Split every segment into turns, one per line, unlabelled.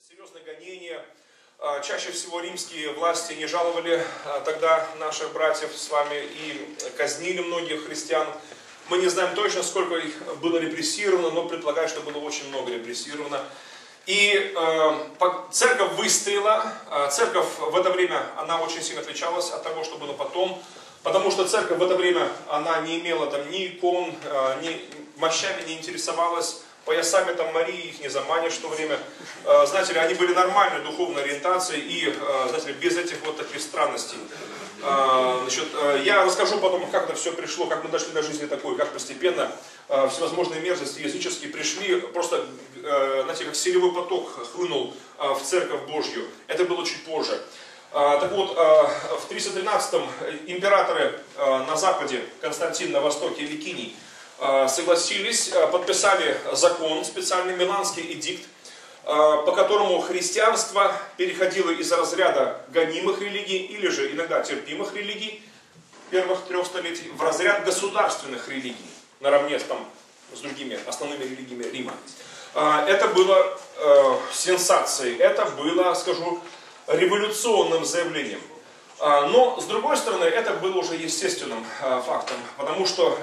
серьезные гонения. Чаще всего римские власти не жаловали тогда наших братьев с вами и казнили многих христиан. Мы не знаем точно, сколько их было репрессировано, но предполагаю, что было очень много репрессировано. И церковь выстояла. Церковь в это время, она очень сильно отличалась от того, что было потом. Потому что церковь в это время, она не имела там ни икон, ни мощами не интересовалась. Поясами там Марии их не заманишь в то время. Знаете ли, они были нормальной духовной ориентацией и, знаете ли, без этих вот таких странностей. Значит, я расскажу потом, как это все пришло, как мы дошли до жизни такой, как постепенно всевозможные мерзости языческие пришли, просто, знаете, как селевой поток хлынул в Церковь Божью. Это было чуть позже. Так вот, в 313-м императоры на западе, Константин на востоке, Ликиний, согласились, подписали закон, специальный Миланский эдикт, по которому христианство переходило из разряда гонимых религий или же иногда терпимых религий первых 3 столетий в разряд государственных религий, наравне там, с другими основными религиями Рима. Это было сенсацией, это было, скажу, революционным заявлением. Но, с другой стороны, это было уже естественным фактом, потому что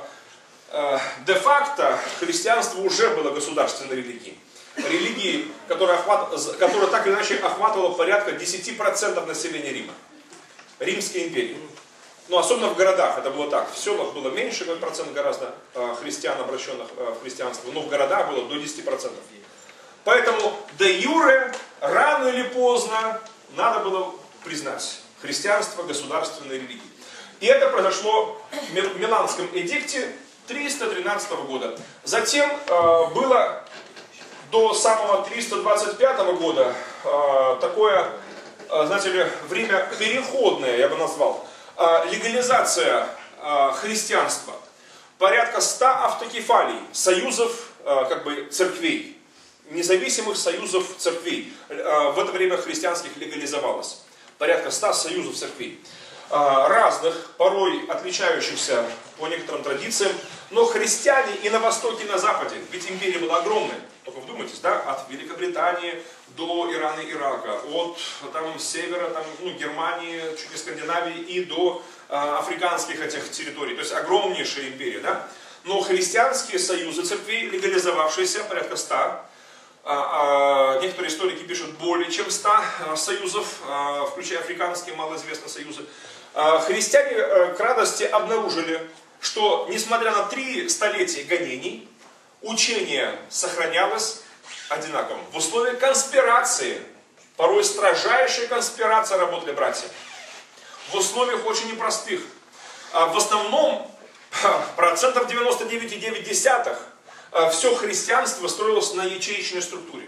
де-факто христианство уже было государственной религией. Религией, которая так или иначе охватывала порядка 10% населения Рима. Римской империи. Но особенно в городах это было так. В селах было меньше процент гораздо христиан, обращенных в христианство, но в городах было до 10%. Поэтому де-юре, рано или поздно, надо было признать христианство государственной религией. И это произошло в Миланском эдикте 313 года. Затем было до самого 325 года такое, знаете ли, время переходное, я бы назвал, легализация христианства. Порядка 100 автокефалий, союзов как бы церквей, независимых союзов церквей. В это время христианских легализовалось. Порядка 100 союзов церквей. Разных, порой отличающихся по некоторым традициям, но христиане и на Востоке, и на Западе, ведь империя была огромная, только вдумайтесь, да, от Великобритании до Ирана и Ирака, от там, севера, там, Германии, чуть не Скандинавии и до африканских этих территорий, то есть огромнейшая империя, да, но христианские союзы церквей, легализовавшиеся, порядка 100, некоторые историки пишут более чем 100 союзов, включая африканские малоизвестные союзы. Христиане к радости обнаружили, что несмотря на 3 столетия гонений, учение сохранялось одинаковым. В условиях конспирации, порой строжайшей конспирации работали братья. В условиях очень непростых. В основном, процентов 99,9% все христианство строилось на ячеечной структуре.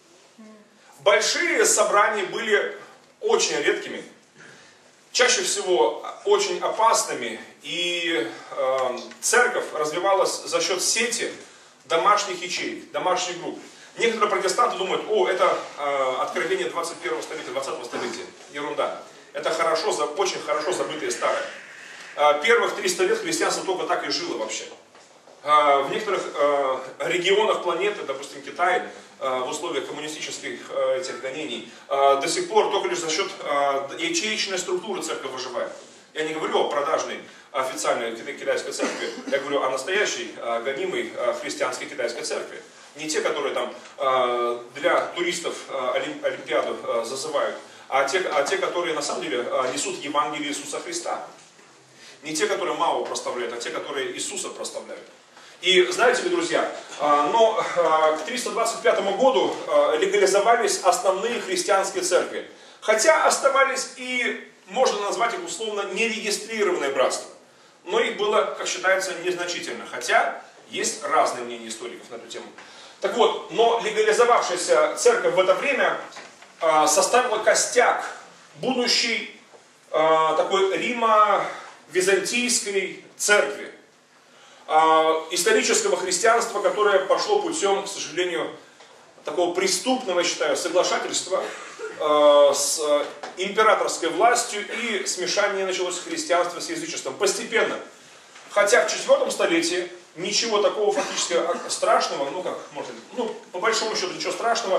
Большие собрания были очень редкими, чаще всего очень опасными, и церковь развивалась за счет сети домашних ячеек, домашних групп. Некоторые протестанты думают, это откровение 21 столетия, 20 столетия. Ерунда. Это хорошо, очень хорошо забытое старое. Первых 300 лет христианство только так и жило вообще. В некоторых регионах планеты, допустим, Китай, в условиях коммунистических этих гонений, до сих пор только лишь за счет ячеечной структуры церковь выживает. Я не говорю о продажной официальной китайской церкви, я говорю о настоящей гонимой христианской китайской церкви. Не те, которые там для туристов Олимпиаду зазывают, а те, которые на самом деле несут Евангелие Иисуса Христа. Не те, которые Мао прославляют, а те, которые Иисуса прославляют. И знаете ли, друзья, но к 325 году легализовались основные христианские церкви. Хотя оставались и, можно назвать их условно, нерегистрированные братства. Но их было, как считается, незначительно. Хотя есть разные мнения историков на эту тему. Так вот, но легализовавшаяся церковь в это время составила костяк будущей такой Римо-византийской церкви. Исторического христианства, которое пошло путем, к сожалению, такого преступного, я считаю, соглашательства с императорской властью, и смешание началось христианства с язычеством постепенно. Хотя в 4 столетии ничего такого фактически страшного, по большому счету ничего страшного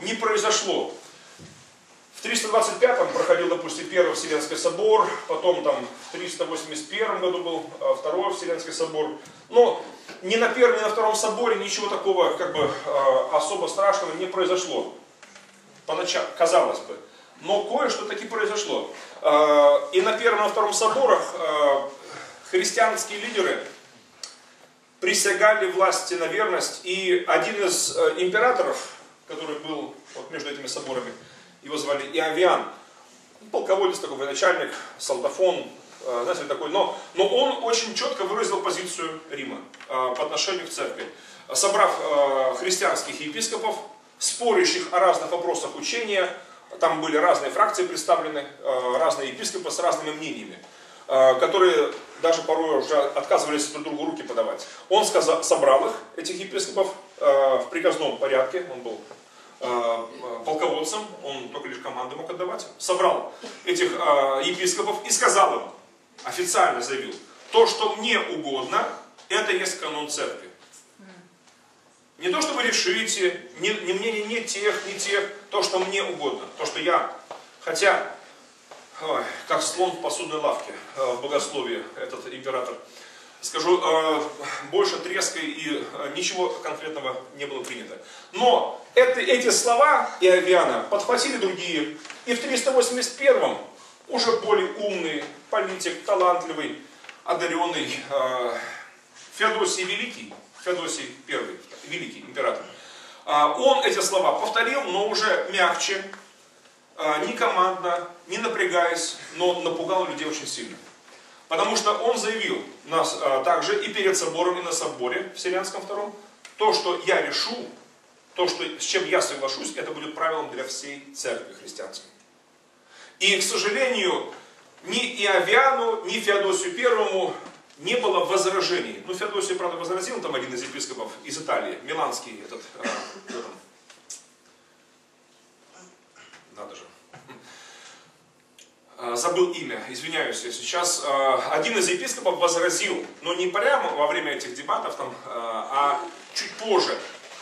не произошло. В 325-м проходил, допустим, Первый Вселенский собор, потом там в 381 году был Второй Вселенский собор. Но ни на Первом, ни на Втором соборе ничего такого как бы особо страшного не произошло. Поначалу, казалось бы. Но кое-что таки произошло. И на Первом, и на Втором соборах христианские лидеры присягали власти на верность. И один из императоров, который был вот между этими соборами, его звали Иовиан, полководец, такой военачальник, солдафон, знаете, такой, но он очень четко выразил позицию Рима по отношению к церкви, собрав христианских епископов, спорящих о разных вопросах учения. Там были разные фракции представлены, разные епископы с разными мнениями, которые даже порой уже отказывались друг другу руки подавать. Он собрал их, этих епископов, в приказном порядке, он был полководцем, он только лишь команды мог отдавать, собрал этих епископов и сказал им, официально заявил, то, что мне угодно, это есть канон церкви. Не то, что вы решите, не мнение ни тех, то, что мне угодно, то, что я, хотя, как слон в посудной лавке в богословии этот император, скажу, больше треска и ничего конкретного не было принято. Но эти слова Иовиана подхватили другие, и в 381-м уже более умный политик, талантливый, одаренный Феодосий Великий, Феодосий I, Великий император, он эти слова повторил, но уже мягче, не командно, не напрягаясь, но напугал людей очень сильно. Потому что он заявил нас также и перед собором, и на соборе Вселенском втором, то, что я решу, то, с чем я соглашусь, это будет правилом для всей церкви христианской. И, к сожалению, ни Иовиану, ни Феодосию Первому не было возражений. Ну, Феодосию, правда, возразил там один из епископов из Италии, миланский этот, надо же. Забыл имя, извиняюсь, я сейчас. Один из епископов возразил, но не прямо во время этих дебатов, там, а чуть позже.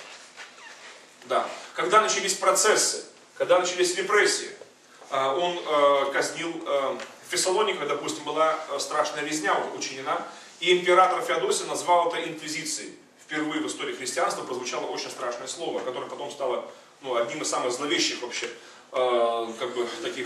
Да. Когда начались процессы, когда начались репрессии, он казнил в Фессалониках, допустим, была страшная резня учинена, и император Феодосий назвал это инквизицией. Впервые в истории христианства прозвучало очень страшное слово, которое потом стало одним из самых зловещих вообще как бы таких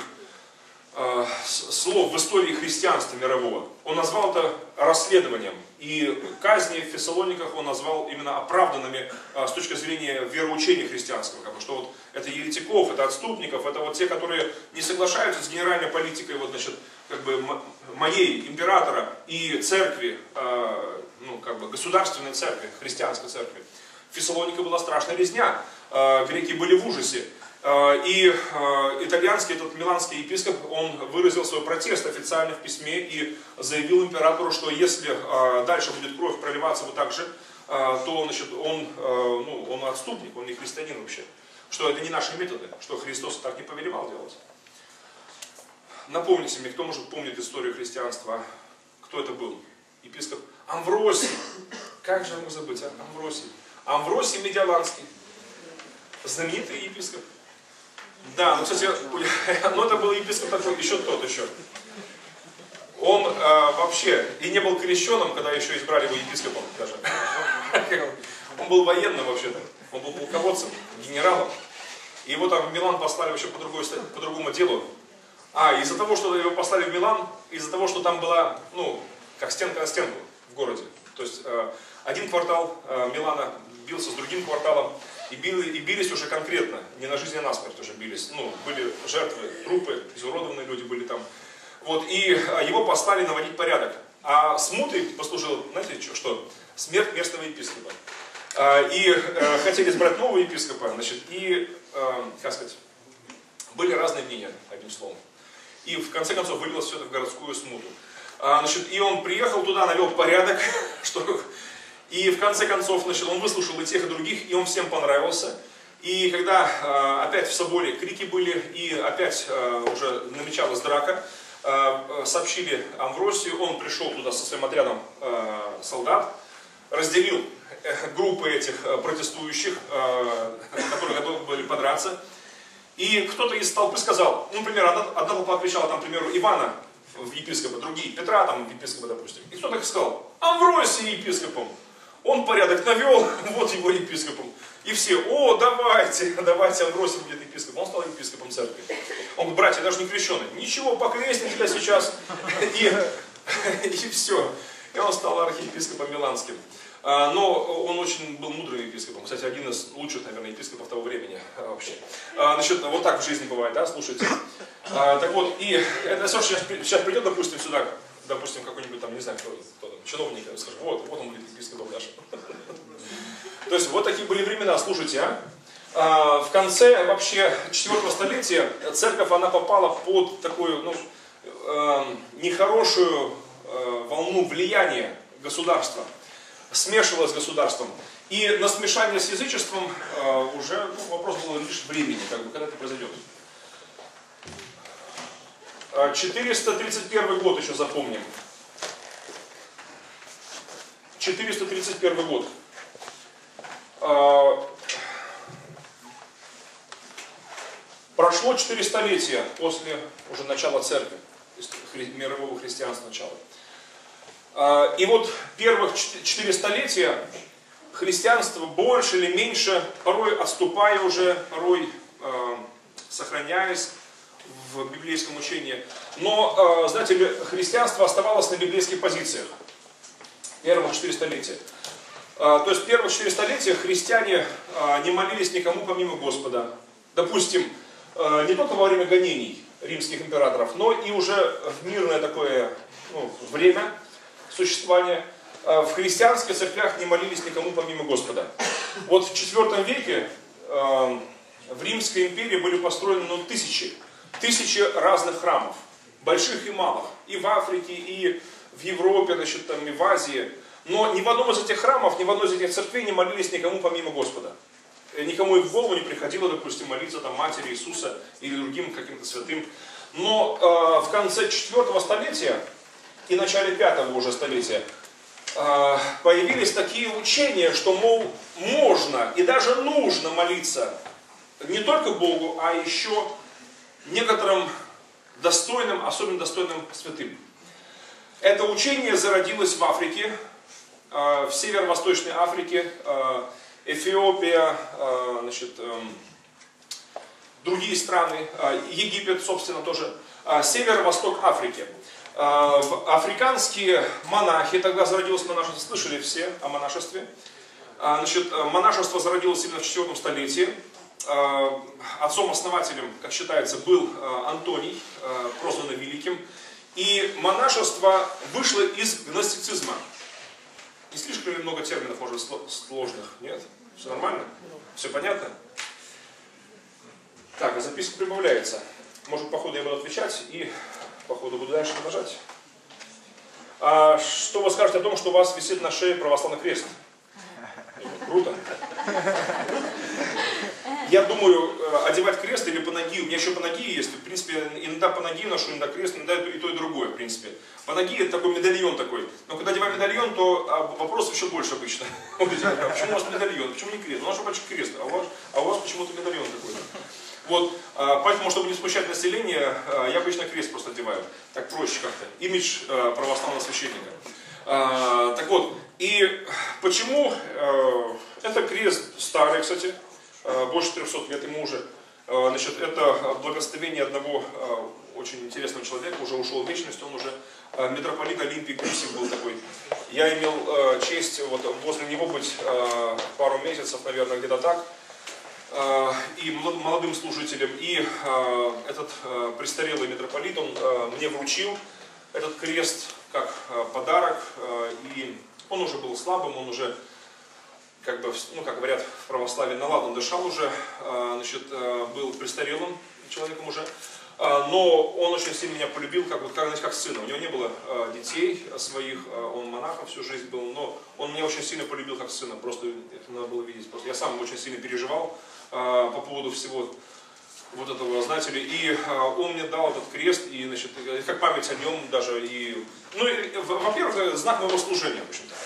слов в истории христианства мирового. Он назвал это расследованием. И казни в Фессалониках он назвал именно оправданными с точки зрения вероучения христианского. Как бы, что вот это еретиков, это отступников, это вот те, которые не соглашаются с генеральной политикой вот, значит, как бы, моей, императора и церкви, как бы, государственной церкви, христианской церкви. В Фессалониках была страшная резня. Греки были в ужасе. И итальянский, этот миланский епископ, он выразил свой протест официально в письме и заявил императору, что если дальше будет кровь проливаться вот так же, то значит, он отступник, он не христианин вообще. Что это не наши методы, что Христос так не повелевал делать. Напомните мне, кто может помнить историю христианства, кто это был? Епископ Амвросий. Как же я мог забыть, а? Амвросий. Амвросий Медиаланский. Знаменитый епископ. Да, кстати, это был епископ такой, еще тот еще. Он вообще и не был крещеным, когда еще избрали его епископом даже. Он был военным вообще-то. Он был полководцем, генералом. И его там в Милан послали вообще по другому делу. Из-за того, что его послали в Милан, из-за того, что там была, как стенка на стенку в городе. То есть один квартал Милана бился с другим кварталом. И бились уже конкретно, не на жизнь, а на смерть уже бились. Были жертвы, трупы, изуродованные люди были там. Вот, и его послали наводить порядок. А смутой послужил, знаете что? Смерть местного епископа. И хотели избрать нового епископа, значит, и, как сказать, были разные мнения, одним словом. И в конце концов вылилось все это в городскую смуту. Значит, и он приехал туда, навел порядок, и в конце концов, значит, он выслушал и тех, и других, и он всем понравился. И когда опять в соборе крики были, и опять уже намечалась драка, сообщили Амвросию, он пришел туда со своим отрядом солдат, разделил группы этих протестующих, которые готовы были подраться. И кто-то из толпы сказал, ну, например, одна толпа кричала, там, к примеру, Ивана в епископа, другие, Петра там в епископа, допустим. И кто-то сказал, Амвросий епископом. Он порядок навел, вот его епископом. И все, о, давайте Амвросий будет епископом. Он стал епископом церкви. Он говорит, братья, даже не крещеный. Ничего, покрестим тебя сейчас. И все. И он стал архиепископом Миланским. Но он очень был мудрым епископом. Кстати, один из лучших, наверное, епископов того времени вообще. Значит, вот так в жизни бывает, да, слушайте. Так вот, и это сейчас придет, допустим, сюда, допустим, какой-нибудь там, не знаю, кто там, чиновник, скажет, вот он будет епископом нашим. То есть, вот такие были времена, слушайте, в конце вообще 4 столетия церковь, она попала под такую, ну, нехорошую волну влияния государства. Смешивалось с государством. И на смешание с язычеством уже вопрос был лишь времени, когда это произойдет. 431 год еще запомним. 431 год. Прошло 4 столетия после уже начала церкви, мирового христианства начала. И вот первых 4 столетия христианство больше или меньше, порой отступая уже, порой сохраняясь в библейском учении. Но, знаете ли, христианство оставалось на библейских позициях. Первых 4 столетия. То есть первых 4 столетия христиане не молились никому помимо Господа. Допустим, не только во время гонений римских императоров, но и уже в мирное такое время существования в христианских церквях не молились никому помимо Господа. Вот в IV веке в Римской империи были построены тысячи разных храмов, больших и малых, и в Африке, и в Европе, значит, там, и в Азии. Но ни в одном из этих храмов, ни в одной из этих церквей не молились никому помимо Господа. Никому и в голову не приходило, допустим, молиться там Матери Иисуса или другим каким-то святым. Но в конце 4 столетия и начале 5 уже столетия появились такие учения, что, мол, можно и даже нужно молиться не только Богу, а еще некоторым достойным, особенно достойным святым. Это учение зародилось в Африке, в северо-восточной Африке, Эфиопия, значит, другие страны, Египет, собственно, тоже, северо-восток Африки. Африканские монахи, тогда зародилось монашество, слышали все о монашестве. Значит, монашество зародилось именно в 4 столетии. Отцом-основателем, как считается, был Антоний, прозванный Великим. И монашество вышло из гностицизма. Не слишком ли много терминов, может, сложных? Нет? Все нормально? Все понятно? Так, а записка прибавляется. Может, по ходу я буду отвечать и по ходу буду дальше продолжать. Что вы скажете о том, что у вас висит на шее православный крест? Круто. Я думаю, одевать крест или по ноге, у меня еще по ноге есть, в принципе, иногда по ноге ношу, иногда крест, иногда и то, и другое, в принципе. По ноге это такой медальон такой. Но когда одеваю медальон, то вопросов еще больше обычно. Почему у вас медальон? Почему не крест? У нас же большой крест, а у вас почему-то медальон такой. Вот, поэтому, чтобы не смущать население, я обычно крест просто одеваю. Так проще как-то. Имидж православного священника. Так вот, и почему это крест старый, кстати, больше 300 лет ему уже. Значит, это благословение одного очень интересного человека, уже ушел в вечность, он уже митрополит Олимпий Гусев был такой. Я имел честь вот возле него быть пару месяцев, наверное, где-то так. И молодым служителем. И этот престарелый митрополит, он мне вручил этот крест как подарок. И он уже был слабым, он уже, как бы, ну, как говорят в православии, наладан дышал уже, значит, был престарелым человеком уже. Но он очень сильно меня полюбил, как сына. У него не было детей своих, он монахом всю жизнь был, но он меня очень сильно полюбил как сына. Просто это надо было видеть. Просто я сам очень сильно переживал по поводу всего вот этого, знаете ли. И он мне дал этот крест, и, значит, как память о нем даже. И, ну, во-первых, знак моего служения, в общем-то. Это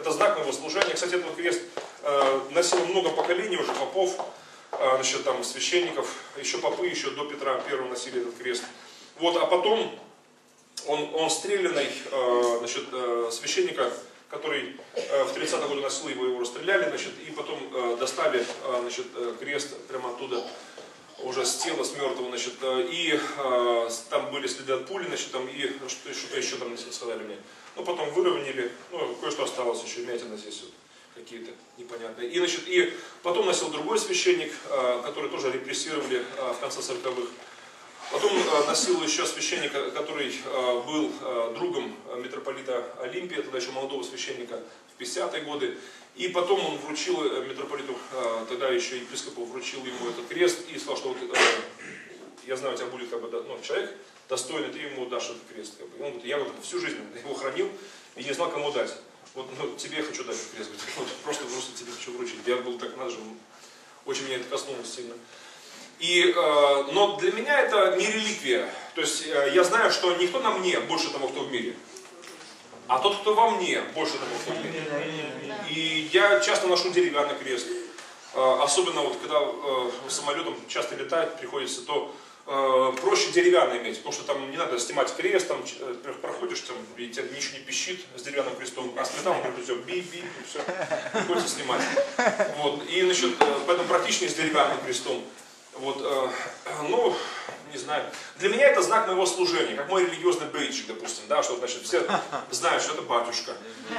это знак моего служения. Кстати, этот крест носил много поколений уже попов, значит, там священников, еще попы, еще до Петра I носили этот крест. Вот, а потом он стрелянный, значит, священника, который в 30-м году носил его расстреляли, значит, и потом достали, значит, крест прямо оттуда, уже с тела, с мертвого, значит, и там были следы от пули, значит, там, и что-то еще там сказали мне. Ну, потом выровняли, ну, кое-что осталось еще, вмятина здесь вот какие-то непонятные. И, значит, и потом носил другой священник, который тоже репрессировали в конце 40-х. Потом носил еще священник, который был другом митрополита Олимпия, тогда еще молодого священника, в 50-е годы. И потом он вручил митрополиту, тогда еще епископу, вручил ему этот крест и сказал, что вот, я знаю, у тебя будет как бы, ну, человек достойный, ты ему дашь этот крест. Как бы. И он говорит, я вот всю жизнь его хранил и не знал, кому дать. Вот, ну, тебе я хочу дать этот крест. Вот, просто тебе хочу вручить. Я был так нажим, очень меня это коснулось сильно. И, но для меня это не реликвия. То есть я знаю, что никто на мне больше того, кто в мире. А тот, кто во мне, больше того, кто в мире. И я часто ношу деревянный крест. Особенно вот когда самолетом часто летает, приходится, то проще деревянный иметь. Потому что там не надо снимать крест, там проходишь, там, и тебя ничего не пищит с деревянным крестом. А с металлом все би-би, и все. Приходится снимать. Вот. И, значит, поэтому практичнее с деревянным крестом. Вот, ну, не знаю. Для меня это знак моего служения, как мой религиозный бейджик, допустим, да, что, значит, все знают, что это батюшка.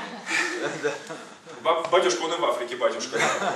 Батюшка, он и в Африке батюшка.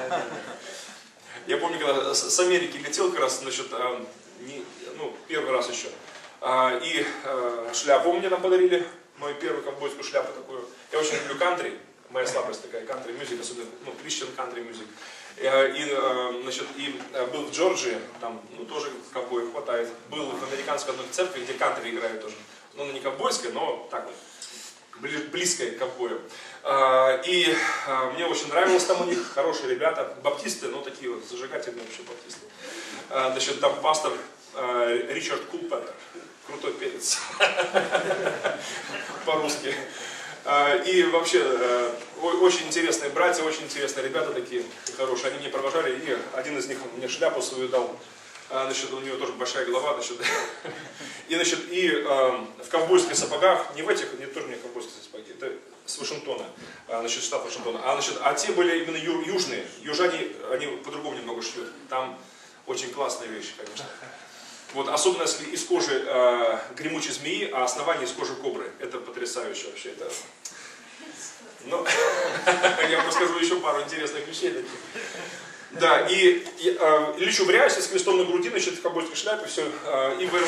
Я помню, когда с Америки летел, как раз, значит, ну, первый раз еще. И шляпу мне там подарили, мою первую ковбойскую шляпу такую. Я очень люблю кантри, моя слабость такая, кантри-мюзик, особенно, ну, Christian кантри-мюзик. И, значит, и был в Джорджии, там, ну, тоже ковбоев хватает. Был в американской одной церкви, где кантри играют тоже. Ну, не ковбойская, но так вот, близкая к ковбою. И мне очень нравилось там у них, хорошие ребята, баптисты, ну, такие вот зажигательные вообще баптисты. Значит, там пастор Ричард Кулпеттер, крутой перец, по-русски. И вообще, очень интересные братья, очень интересные ребята такие, хорошие. Они меня провожали, и один из них мне шляпу свою дал. Значит, у него тоже большая голова, значит. И, значит, и в ковбойских сапогах, не в этих, нет, тоже не ковбойские сапоги, это с Вашингтона, значит, штат Вашингтона. А те были именно южные. Южане, они по-другому немного шьют. Там очень классные вещи, конечно. Вот, особенно если из кожи гремучей змеи, а основание из кожи кобры. Это потрясающе вообще. Это... Ну, я вам расскажу еще пару интересных вещей таких. Да, и лечу в рясе с крестом на груди, значит, в ковбойской шляпе, все. И в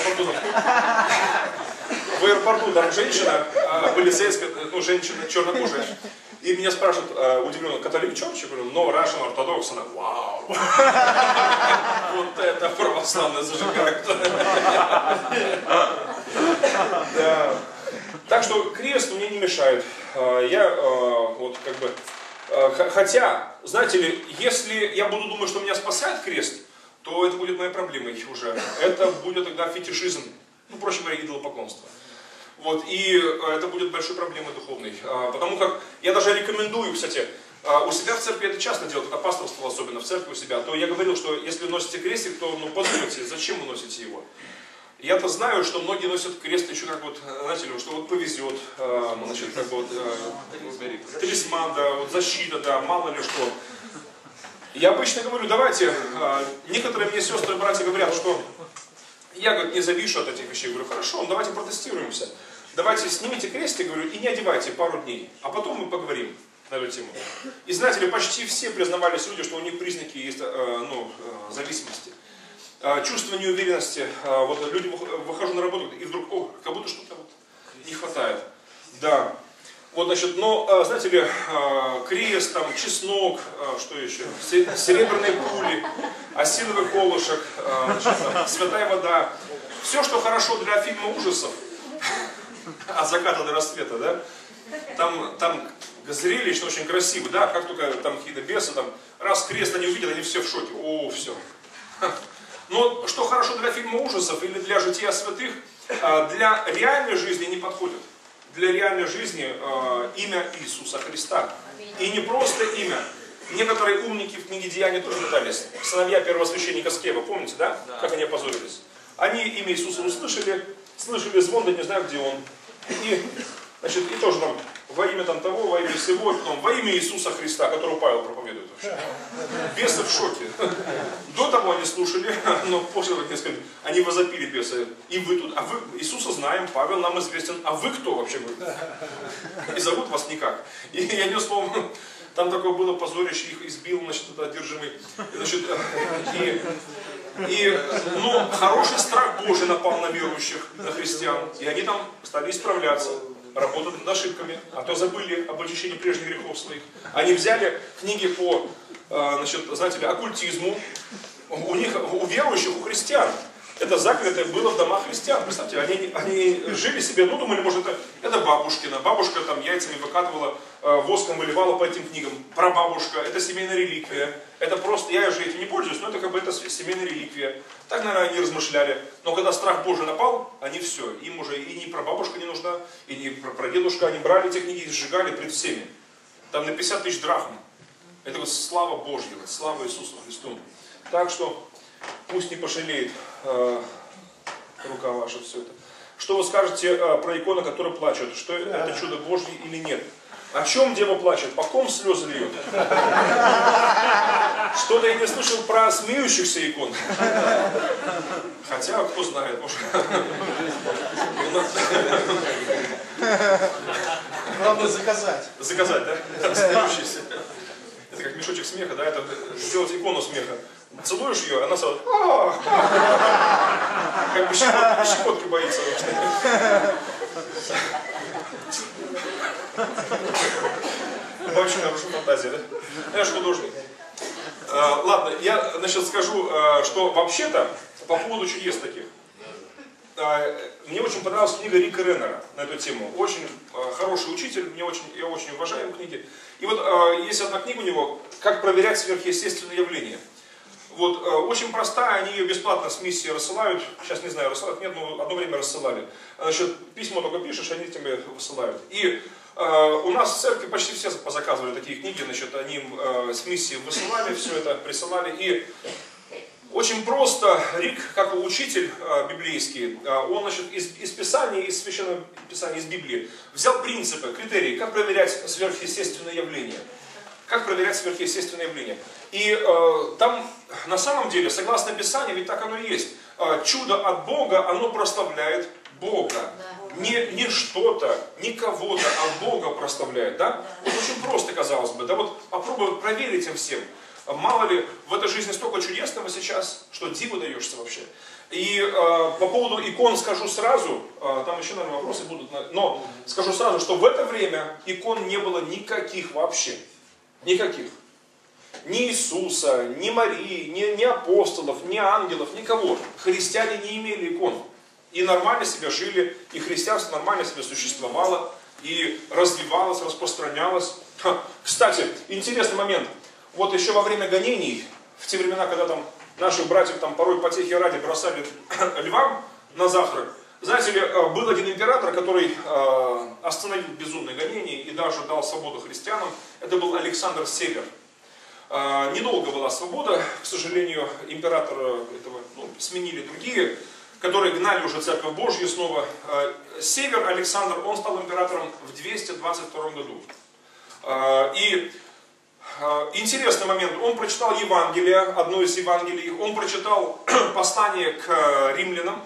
аэропорту там женщина, полицейская, ну, женщина чернокожая. И меня спрашивают, удивленно, католик Church? Я говорю, no, Russian Orthodox. Она, вау! Вот это православная зажигалка. Так что крест мне не мешает. Я вот как бы... Хотя, знаете ли, если я буду думать, что меня спасает крест, то это будет моей проблемой уже. Это будет тогда фетишизм. Ну, проще говоря, идолопоклонство. Вот, и это будет большой проблемой духовной. Потому как я даже рекомендую, кстати, у себя в церкви это часто делают, это пасторство особенно в церкви у себя, то я говорил, что если вы носите крестик, то ну, подумайте, зачем вы носите его. Я-то знаю, что многие носят крест еще как вот, знаете ли, что вот повезет, значит, как вот талисман, да, вот защита, да, мало ли что. Я обычно говорю, давайте, некоторые мне сестры и братья говорят, что я, говорит, не завишу от этих вещей. Я говорю, хорошо, давайте протестируемся. Давайте снимите крестик, говорю, и не одевайте пару дней, а потом мы поговорим на эту тему. И знаете ли, почти все признавались люди, что у них признаки есть, ну, зависимости. Чувство неуверенности, вот люди, выхожу на работу, и вдруг, о, как будто что-то вот не хватает. Да. Вот, значит, но, знаете ли, крест, там, чеснок, что еще, серебряные пули, осиновый колышек, значит, там, святая вода. Все, что хорошо для фильма ужасов, от заката до рассвета, да, там зрелищно очень красиво, да, как только там какие-то бесы, там, раз крест они увидят, они все в шоке, о, все. Но что хорошо для фильма ужасов или для жития святых, для реальной жизни не подходит. Для реальной жизни имя Иисуса Христа. И не просто имя. Некоторые умники в книге Деяний тоже пытались. Сыновья первосвященника Скева, помните, да? Как они опозорились? Они имя Иисуса услышали, слышали звон, да не знаю, где он. И, значит, и тоже там во имя там того, во имя всего, потом во имя Иисуса Христа, которого Павел проповедует вообще. Бесы в шоке. До того они слушали, но после того, как они возопили бесы. И вы тут, а вы Иисуса знаем, Павел нам известен, а вы кто вообще? И зовут вас никак. И я нес, по-моему, там такое было позорище, их избил, значит, это одержимый. Значит, ну, хороший страх Божий напал на верующих, на христиан. И они там стали исправляться, работать над ошибками, а то забыли об очищении прежних грехов своих. Они взяли книги по, значит, знаете ли, оккультизму. У них, у верующих, у христиан, это заклятое было в домах христиан. Представьте, они жили себе, ну, думали, может, это бабушкина. Бабушка там яйцами выкатывала, воском выливала по этим книгам. Прабабушка, это семейная реликвия. Это просто, я же этим не пользуюсь, но это как бы это семейная реликвия. Так, наверное, они размышляли. Но когда страх Божий напал, они все. Им уже и не прабабушка не нужна, и не прадедушка. Они брали эти книги и сжигали пред всеми. Там на 50 тысяч драхм. Это вот слава Божья, слава Иисусу Христу. Так что пусть не пожалеет рука ваша все это. Что вы скажете про иконы, которые плачут? Что это чудо Божье или нет? О чем дева плачет? По ком слезы льет? Что-то я не слышал про смеющихся икон. Хотя, кто знает, может.
Главное заказать.
Заказать, да? Смеющийся. Это как мешочек смеха, да? Это сделать икону смеха. Целуешь ее, она сразу... Как бы щекотки боится. Очень хорошая фантазия, да? Я же художник. Ладно, я, значит, скажу, что вообще-то, по поводу чудес таких, мне очень понравилась книга Рика Реннера на эту тему. Очень хороший учитель, я очень уважаю его книги. И вот есть одна книга у него «Как проверять сверхъестественные явления». Вот, очень простая, они ее бесплатно с миссией рассылают. Сейчас не знаю, рассылают, нет, но одно время рассылали. Значит, письмо только пишешь, они тебе высылают. И у нас в церкви почти все позаказывали такие книги, значит, они с миссией высылали все это, присылали. И очень просто Рик, как учитель библейский, он, значит, из Писания, из Священного Писания, из Библии, взял принципы, критерии, как проверять сверхъестественные явления. Как проверять сверхъестественные явления. И там, на самом деле, согласно Писанию, ведь так оно и есть. Чудо от Бога, оно прославляет Бога. Не что-то, не кого-то, а Бога прославляет. Да? Вот очень просто, казалось бы. Да вот попробуй проверить им всем. Мало ли, в этой жизни столько чудесного сейчас, что диву даешься вообще. И по поводу икон скажу сразу, там еще, наверное, вопросы будут, но скажу сразу, что в это время икон не было никаких вообще. Никаких. Ни Иисуса, ни Марии, ни апостолов, ни ангелов, никого. Христиане не имели икон. И нормально себя жили, и христианство нормально себя существовало, и развивалось, распространялось. Кстати, интересный момент. Вот еще во время гонений, в те времена, когда там наших братьев там порой потехи ради бросали львам на завтрак, знаете ли, был один император, который остановил безумные гонения и даже дал свободу христианам. Это был Александр Север. Недолго была свобода, к сожалению, императора этого сменили другие, которые гнали уже Церковь Божью снова. Север Александр, он стал императором в 222 году. И интересный момент, он прочитал Евангелие, одно из Евангелий, он прочитал послание к римлянам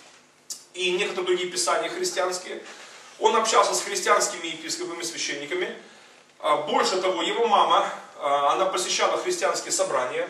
и некоторые другие писания христианские. Он общался с христианскими епископами, священниками. Больше того, его мама, она посещала христианские собрания.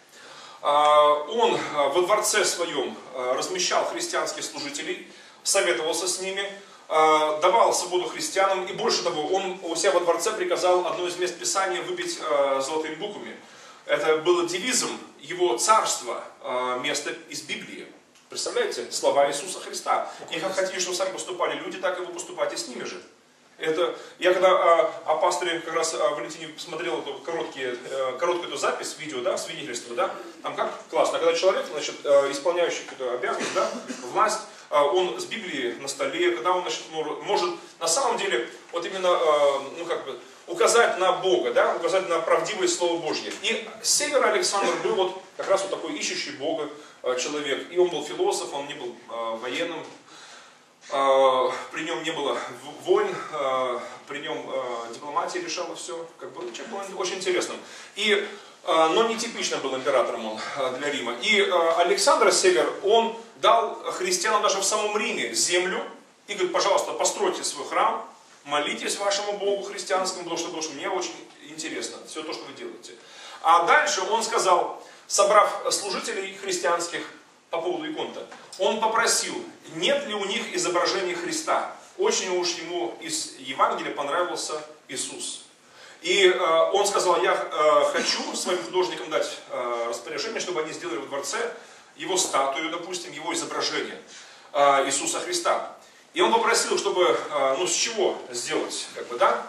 Он во дворце своем размещал христианских служителей, советовался с ними, давал свободу христианам. И больше того, он у себя во дворце приказал одно из мест Писания выбить золотыми буквами. Это было девизом его царства, место из Библии. Представляете? Слова Иисуса Христа. И как хотите, чтобы сами поступали люди, так и вы поступайте с ними же. Это, я когда о пасторе как раз Валентине посмотрел эту короткую эту запись, видео, да, свидетельство, да, там как классно, когда человек, значит, исполняющий какую-то обязанность, да, власть, он с Библией на столе, когда он, значит, может, на самом деле, вот именно, ну как бы, указать на Бога, да, указать на правдивое Слово Божье. И с севера Александр был вот как раз вот такой ищущий Бога человек. И он был философ, он не был военным, при нем не было войн, при нем дипломатия решала все. Как бы человек был очень интересным. Но нетипично был императором он для Рима. И Александр Север, он дал христианам даже в самом Риме землю и говорит: пожалуйста, постройте свой храм, молитесь вашему Богу христианскому, потому что мне очень интересно все то, что вы делаете. А дальше он сказал, собрав служителей христианских по поводу икон-то, он попросил, нет ли у них изображения Христа. Очень уж ему из Евангелия понравился Иисус. И он сказал: я хочу своим художникам дать распоряжение, чтобы они сделали во дворце его статую, допустим, его изображение Иисуса Христа. И он попросил, чтобы, с чего сделать, как бы, да,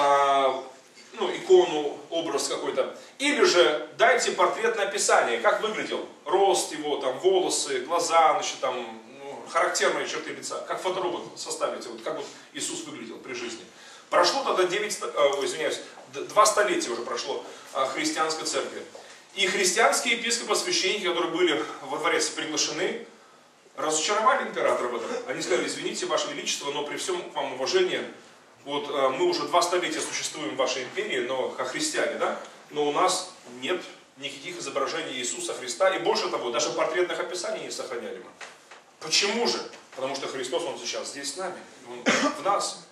икону, образ какой-то. Или же дайте портретное описание, как выглядел, рост его, там, волосы, глаза, значит, там, характерные черты лица, как фоторобот составите, вот как вот Иисус выглядел при жизни. Прошло тогда 2 столетия уже прошло христианской церкви. И христианские епископы, священники, которые были во дворец приглашены, разочаровали императора в этом. Они сказали: извините, Ваше Величество, но при всем к вам уважении, вот мы уже 2 столетия существуем в вашей империи, но как христиане, да, но у нас нет никаких изображений Иисуса Христа, и больше того, даже портретных описаний не сохраняли мы. Почему же? Потому что Христос, Он сейчас здесь с нами, Он в нас.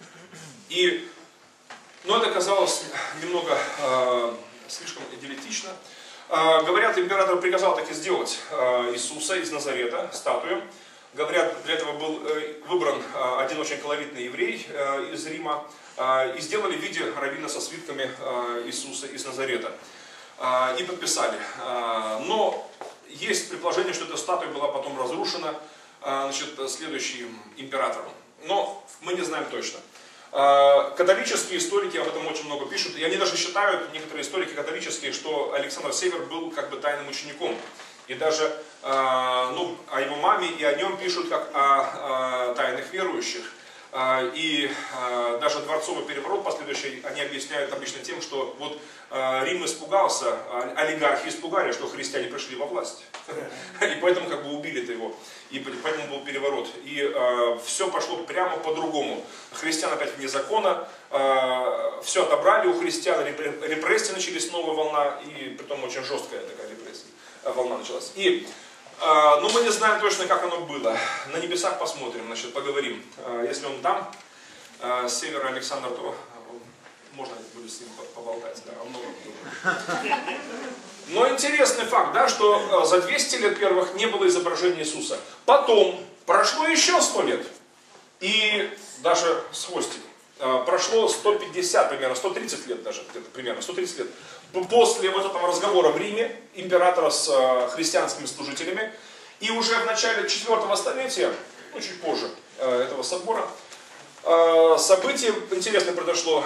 Но это казалось немного слишком идиллично. Говорят, император приказал так и сделать Иисуса из Назарета, статую. Говорят, для этого был выбран один очень колоритный еврей из Рима. И сделали в виде раввина со свитками Иисуса из Назарета. И подписали. Но есть предположение, что эта статуя была потом разрушена следующим императором. Но мы не знаем точно. Католические историки об этом очень много пишут, и они даже считают, некоторые историки католические, что Александр Север был как бы тайным учеником. И даже о его маме и о нем пишут как о тайных верующих. И даже дворцовый переворот последующий они объясняют обычно тем, что вот Рим испугался, олигархи испугали, что христиане пришли во власть. И поэтому как бы убили-то его. И поэтому был переворот. И все пошло прямо по-другому. Христиан опять вне закона. Все отобрали у христиан. Репрессии начались, новая волна. И притом очень жесткая такая волна началась. Мы не знаем точно, как оно было. На небесах посмотрим, поговорим. Если он там, с севера Александр, то можно будет с ним поболтать. Да, много. Но интересный факт, да, что за 200 лет первых не было изображения Иисуса. Потом прошло еще 100 лет. И даже с хвостиком. Прошло 150 примерно, 130 лет даже, где-то примерно, 130 лет. После вот этого разговора в Риме, императора с христианскими служителями, и уже в начале 4 столетия, чуть позже этого собора, событие интересное произошло.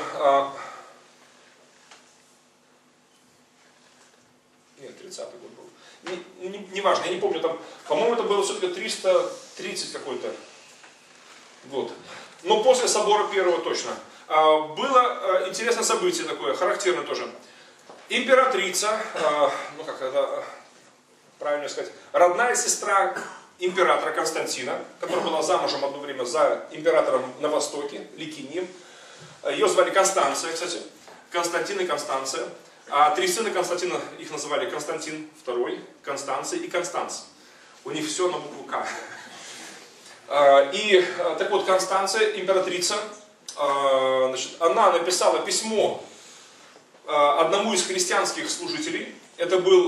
Нет, 30-й год был. Неважно, я не помню, там, по-моему, это было все-таки 330 какой-то год. Но после собора первого точно. Было интересное событие такое, характерное тоже. Императрица, как это правильно сказать, родная сестра императора Константина, которая была замужем одно время за императором на Востоке, Ликинием. Ее звали Констанция, кстати. Константин и Констанция. А 3 сына Константина, их называли Константин II, Констанция и Констанц. У них все на букву К. И так вот, Констанция, императрица, она написала письмо одному из христианских служителей. Это был,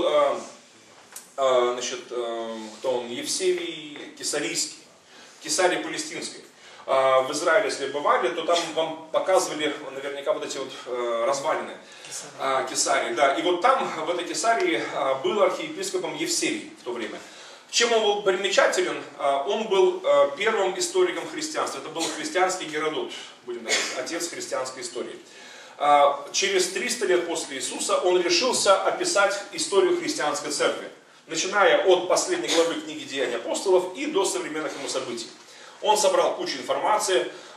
кто он, Евсевий Кесарийский, Кесарий Палестинский. В Израиле, если бывали, то там вам показывали наверняка вот эти вот развалины Кесарии. Да. И вот там, в этой Кесарии, был архиепископом Евсевий в то время. Чем он был примечателен? Он был первым историком христианства. Это был христианский Геродот, будем говорить, отец христианской истории. Через 300 лет после Иисуса он решился описать историю христианской церкви, начиная от последней главы книги «Деяния апостолов» и до современных ему событий. Он собрал кучу информации,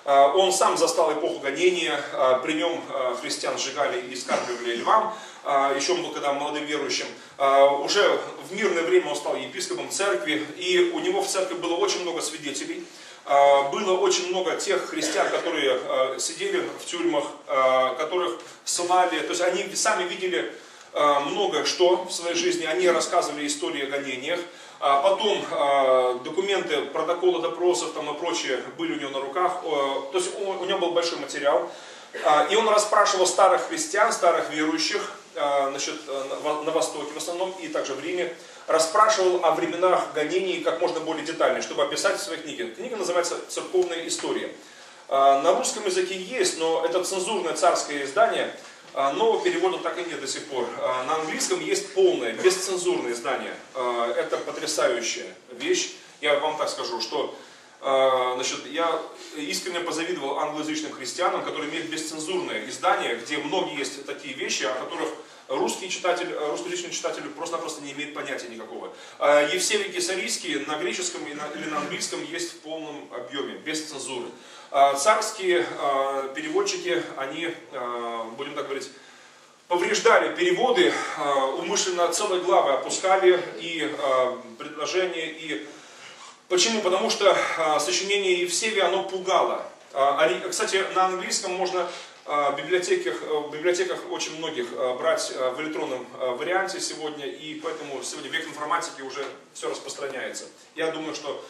Он сам застал эпоху гонения, при нем христиан сжигали и скармливали львам, еще он был когда молодым верующим. Уже в мирное время он стал епископом церкви, и у него в церкви было очень много свидетелей. Было очень много тех христиан, которые сидели в тюрьмах, которых ссылали, то есть они сами видели много что в своей жизни, они рассказывали истории о гонениях. Потом документы, протоколы допросов там, и прочее были у него на руках, то есть у него был большой материал. И он расспрашивал старых христиан, старых верующих, значит, на Востоке в основном и также в Риме, расспрашивал о временах гонений как можно более детально, чтобы описать в своей книге. Книга называется «Церковная история». На русском языке есть, но это цензурное царское издание, нового перевода так и нет до сих пор. На английском есть полное, бесцензурное издание. Это потрясающая вещь. Я вам так скажу, что значит, я искренне позавидовал англоязычным христианам, которые имеют бесцензурное издание, где многие есть такие вещи, о которых русскоязычный читатель просто-напросто не имеет понятия никакого. Евсевий Кесарийский на греческом или на английском есть в полном объеме, без цензуры. Царские переводчики, они, будем так говорить, повреждали переводы, умышленно целые главы опускали и предложения, и почему? Потому что сочинение Евсевия, оно пугало. Кстати, на английском можно в библиотеках очень многих брать в электронном варианте сегодня, и поэтому сегодня век информатики уже все распространяется. Я думаю, что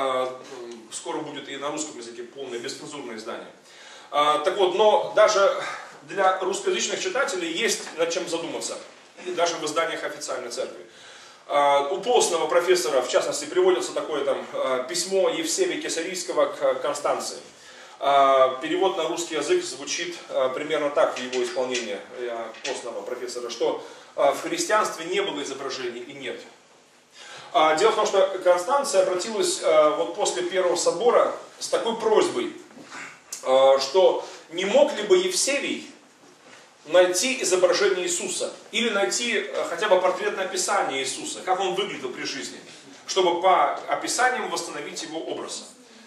скоро будет и на русском языке полное бесцензурное издание. Так вот, но даже для русскоязычных читателей есть над чем задуматься, даже в изданиях официальной церкви. У постного профессора, в частности, приводится такое там письмо Евсевия Кесарийского к Констанции. Перевод на русский язык звучит примерно так в его исполнении постного профессора, что в христианстве не было изображений и нет. Дело в том, что Констанция обратилась вот после Первого собора с такой просьбой, что не мог ли бы Евсевий найти изображение Иисуса или найти хотя бы портретное описание Иисуса, как он выглядел при жизни, чтобы по описаниям восстановить его образ.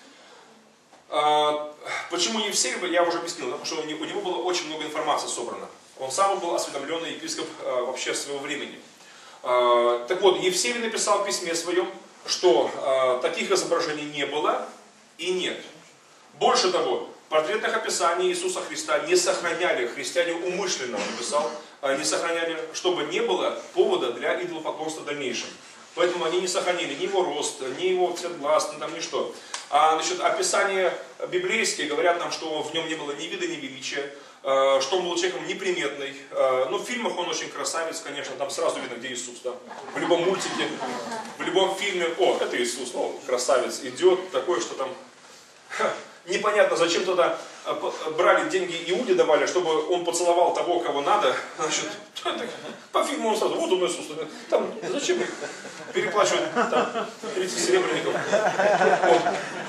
Почему Евсевий, я уже объяснил, потому что у него было очень много информации собрано. Он сам был осведомленный епископ вообще своего времени. Так вот, Евсевий написал в письме своем, что таких изображений не было и нет. Больше того, портретных описаний Иисуса Христа не сохраняли, христиане умышленно, он написал, не сохраняли, чтобы не было повода для идолопоклонства в дальнейшем. Поэтому они не сохранили ни его рост, ни его цвет глаз, ни там ничто. Значит, описания библейские говорят нам, что в нем не было ни вида, ни величия, что он был человеком неприметный. Ну, в фильмах он очень красавец, конечно, там сразу видно, где Иисус. Да? В любом мультике, в любом фильме, о, это Иисус, ну, красавец, идет, такое, что там... Непонятно, зачем тогда брали деньги Иуде давали, чтобы он поцеловал того, кого надо. Значит, по фильму он сразу, вот он Иисус. Там, зачем их переплачивать там, 30 серебряников? Вот.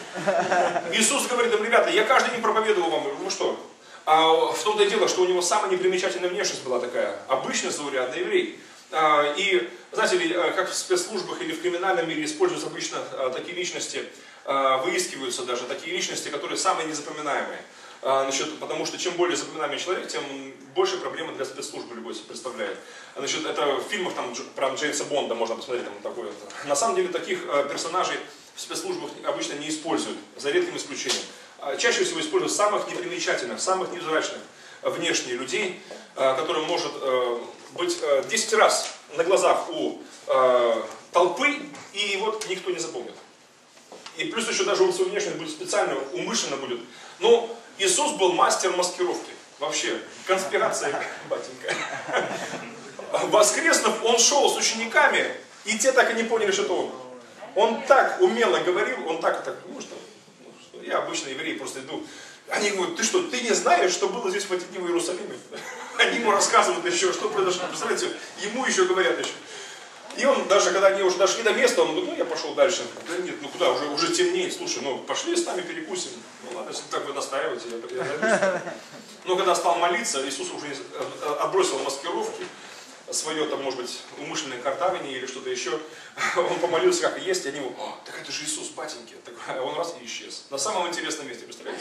Иисус говорит им, ребята, я каждый день проповедовал вам, ну что? А в том-то и дело, что у него самая непримечательная внешность была такая, обычный заурядный еврей. И, знаете ли, как в спецслужбах или в криминальном мире используются обычно такие личности, выискиваются даже такие личности, которые самые незапоминаемые. Значит, потому что чем более запоминаемый человек, тем больше проблемы для спецслужбы любой себе представляет. Значит, это в фильмах там, про Джеймса Бонда можно посмотреть. Там, такое. На самом деле таких персонажей в спецслужбах обычно не используют, за редким исключением. Чаще всего используют самых непримечательных, самых невзрачных внешне людей, которым может быть 10 раз на глазах у толпы, и вот никто не запомнит. И плюс еще даже он свою внешность будет специально, умышленно будет. Но Иисус был мастер маскировки. Вообще, конспирация, батенька. Воскреснув, он шел с учениками, и те так и не поняли, что это он. Он так умело говорил, он так, ну что, я обычный еврей, просто иду. Они говорят, ты что, ты не знаешь, что было здесь в эти дни в Иерусалиме? Они ему рассказывают еще, что произошло. Представляете, ему еще говорят еще. И он даже, когда они уже дошли до места, он говорит, ну я пошел дальше. Да нет, ну куда, уже темнеет, слушай, ну пошли с нами перекусим. Ну ладно, если так вы настаиваете, я. Но когда стал молиться, Иисус уже отбросил маскировки. свое, там, может быть, умышленное картавление или что-то еще. Он помолился, как и есть, и они его, так это же Иисус, батеньки. А он раз и исчез. На самом интересном месте, представляете?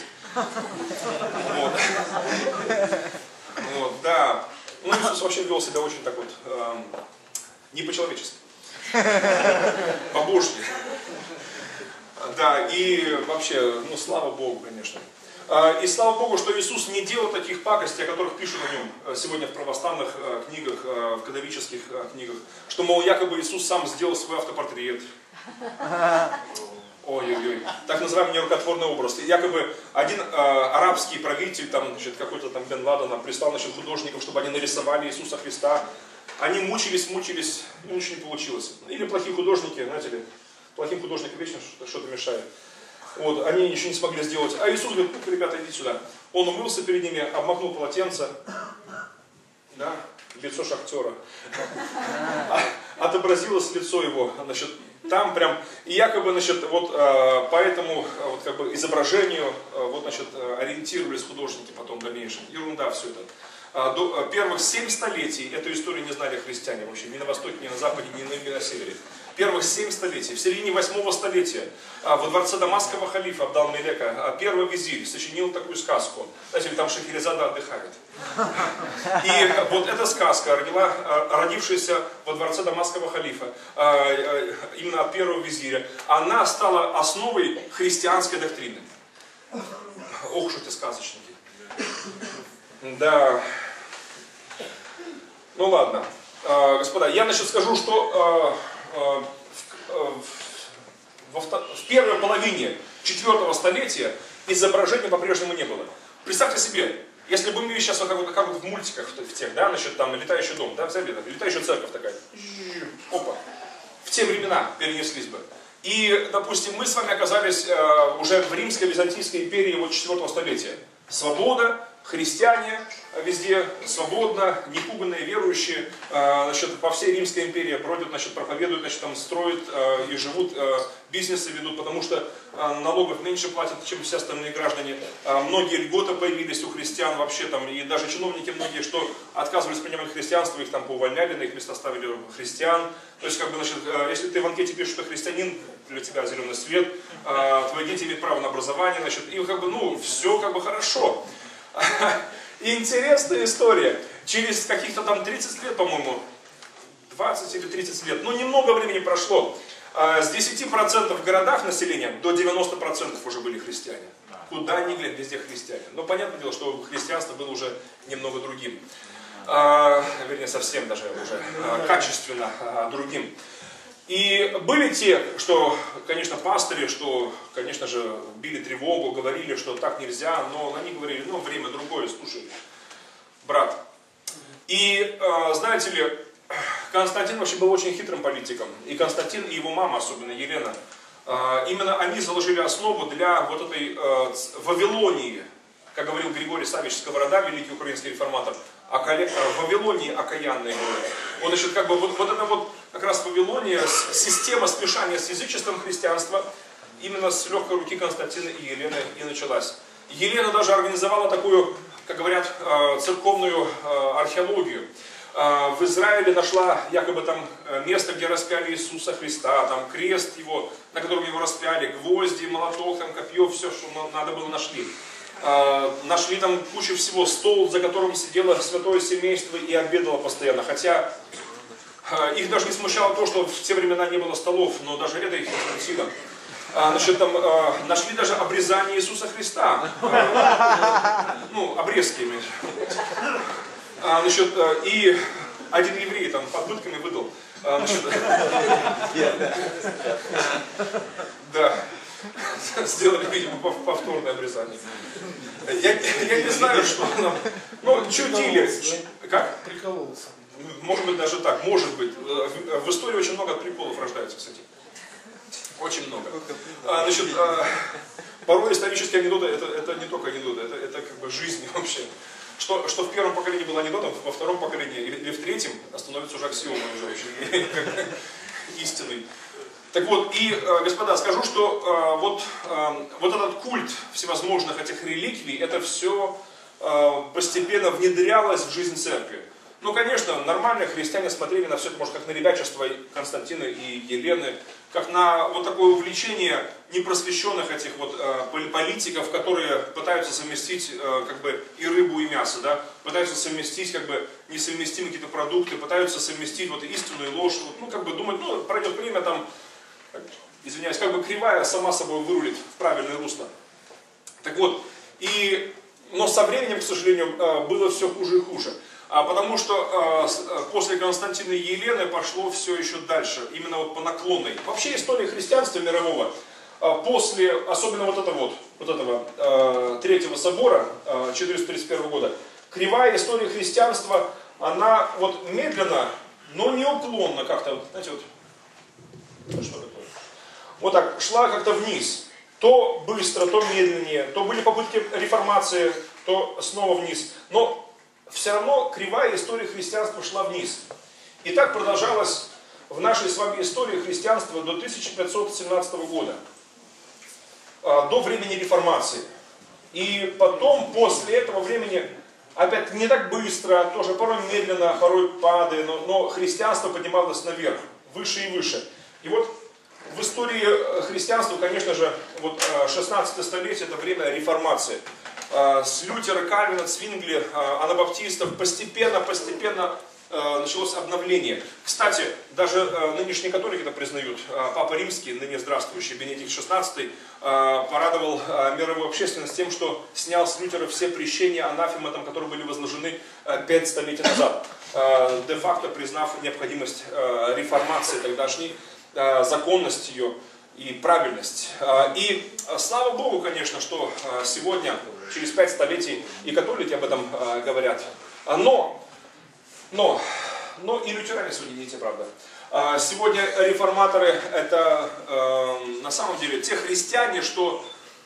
Вот, да. Ну, Иисус вообще вел себя очень так вот, не по-человечески. По-божьи. Да, и вообще, ну, слава Богу, конечно. И слава Богу, что Иисус не делал таких пакостей, о которых пишут о нем сегодня в православных книгах, в католических книгах, что, мол, якобы Иисус сам сделал свой автопортрет. Ой-ой-ой. Так называемый нерукотворный образ. И якобы один арабский правитель, там, значит, какой-то там Бен Ладена, прислал, значит, художников, чтобы они нарисовали Иисуса Христа. Они мучились, и ничего не получилось. Или плохие художники, знаете ли, плохим художникам вечно что-то мешает. Вот, они ничего не смогли сделать. А Иисус говорит, ребята, идите сюда. Он умылся перед ними, обмакнул полотенце. Да, лицо шахтера. Отобразилось лицо его, значит, там прям. И якобы, значит, вот по этому вот, как бы, изображению вот, значит, ориентировались художники потом в дальнейшем. Ерунда все это. До первых 7 столетий эту историю не знали христиане вообще, ни на Востоке, ни на Западе, ни на Севере. Первых 7 столетий. В середине 8 столетия во дворце дамасского халифа Абдал-Мелека первый визирь сочинил такую сказку. Знаете, там Шахерезада отдыхает. И вот эта сказка, родившаяся во дворце дамасского халифа, именно от первого визиря, она стала основой христианской доктрины. Ох, что эти сказочники. Да. Ну ладно. Господа, я, значит, скажу, что в первой половине 4 столетия изображений по-прежнему не было. Представьте себе, если бы мы сейчас вот как вот в мультиках в тех, да, насчет там летающий дом, да, взяли, летающая церковь такая, опа, в те времена перенеслись бы. И, допустим, мы с вами оказались уже в Римско-Византийской империи вот 4 столетия. Свобода, христиане везде свободно, непуганные верующие, значит, по всей Римской империи бродят, значит, проповедуют, значит, там строят и живут, бизнесы ведут, потому что налогов меньше платят, чем все остальные граждане. Многие льготы появились у христиан вообще, там, и даже чиновники многие, что отказывались принимать христианство, их там поувольняли, на их места ставили христиан. То есть, как бы, значит, если ты в анкете пишешь, что христианин, для тебя зеленый свет, твои дети имеют право на образование, значит, и как бы, ну, все как бы хорошо. Интересная история. Через каких-то там 30 лет, по-моему, 20 или 30 лет, ну немного времени прошло, с 10% в городах населения до 90% уже были христиане. Куда ни глянь, везде христиане. Но понятное дело, что христианство было уже немного другим. Вернее, совсем даже уже качественно другим. И были те, что, конечно, пастыри, что, конечно же, били тревогу, говорили, что так нельзя, но они говорили, ну, время другое, слушай, брат. И, знаете ли, Константин вообще был очень хитрым политиком. И Константин, и его мама, особенно Елена, именно они заложили основу для вот этой Вавилонии, как говорил Григорий Савич Сковорода, великий украинский реформатор, Вавилонии окаянной. Вот, значит, как бы, вот это вот как раз Вавилония, система смешания с язычеством христианства, именно с легкой руки Константина и Елены и началась. Елена даже организовала такую, как говорят, церковную археологию. В Израиле нашла якобы там место, где распяли Иисуса Христа, там крест его, на котором его распяли, гвозди, молоток, там копье, все, что надо было, нашли. Нашли там кучу всего, стол, за которым сидело святое семейство и обедало постоянно. Хотя их даже не смущало то, что в те времена не было столов, но даже это их не смутило. Значит, там нашли даже обрезание Иисуса Христа. Ну, обрезки имеешь. Значит, и один еврей там под пытками выдал. Значит, да. Сделали, видимо, повторное обрезание. Я не знаю, что нам... Ну, чудили. Как?
Прикололся.
Может быть, даже так. Может быть. В истории очень много приколов рождается, кстати. Очень много. Значит, порой исторические анекдоты, это не только анекдоты, это как бы жизнь вообще. Что в первом поколении было анекдотом, во втором поколении или в третьем становится уже аксиомой, уже очень истинной. Так вот, и, господа, скажу, что вот этот культ всевозможных этих реликвий, это все постепенно внедрялось в жизнь церкви. Ну, конечно, нормальные христиане смотрели на все это, может, как на ребячество Константина и Елены, как на вот такое увлечение непросвещенных этих вот политиков, которые пытаются совместить как бы и рыбу, и мясо, да, пытаются совместить как бы несовместимые какие-то продукты, пытаются совместить вот истину и ложь, вот, ну, как бы думать, ну, пройдет время, там, извиняюсь, как бы кривая сама собой вырулит в правильное русло. Так вот, но со временем, к сожалению, было все хуже и хуже. Потому что после Константина и Елены пошло все еще дальше, именно вот по наклонной. Вообще история христианства мирового, после, особенно вот этого Третьего собора 431 года, кривая история христианства, она вот медленно, но неуклонно как-то, знаете, вот, что такое? Вот так, шла как-то вниз. То быстро, то медленнее, то были попытки реформации, то снова вниз. Но все равно кривая история христианства шла вниз. И так продолжалось в нашей с вами истории христианства до 1517 года, до времени реформации. И потом, после этого времени, опять не так быстро, тоже порой медленно, порой падая, но христианство поднималось наверх, выше и выше. И вот в истории христианства, конечно же, вот 16 столетие, это время реформации. С Лютера, Кальвина, Цвингли, анабаптистов постепенно началось обновление. Кстати, даже нынешние католики это признают. Папа Римский, ныне здравствующий Бенедикт XVI, порадовал мировую общественность тем, что снял с Лютера все прещения анафемы, которые были возложены 5 столетий назад, де-факто признав необходимость реформации тогдашней, законность ее и правильность. И слава Богу, конечно, что сегодня, через 5 столетий, и католики об этом говорят. Но и лютеране сегодня не те, правда. Сегодня реформаторы это на самом деле те христиане, что,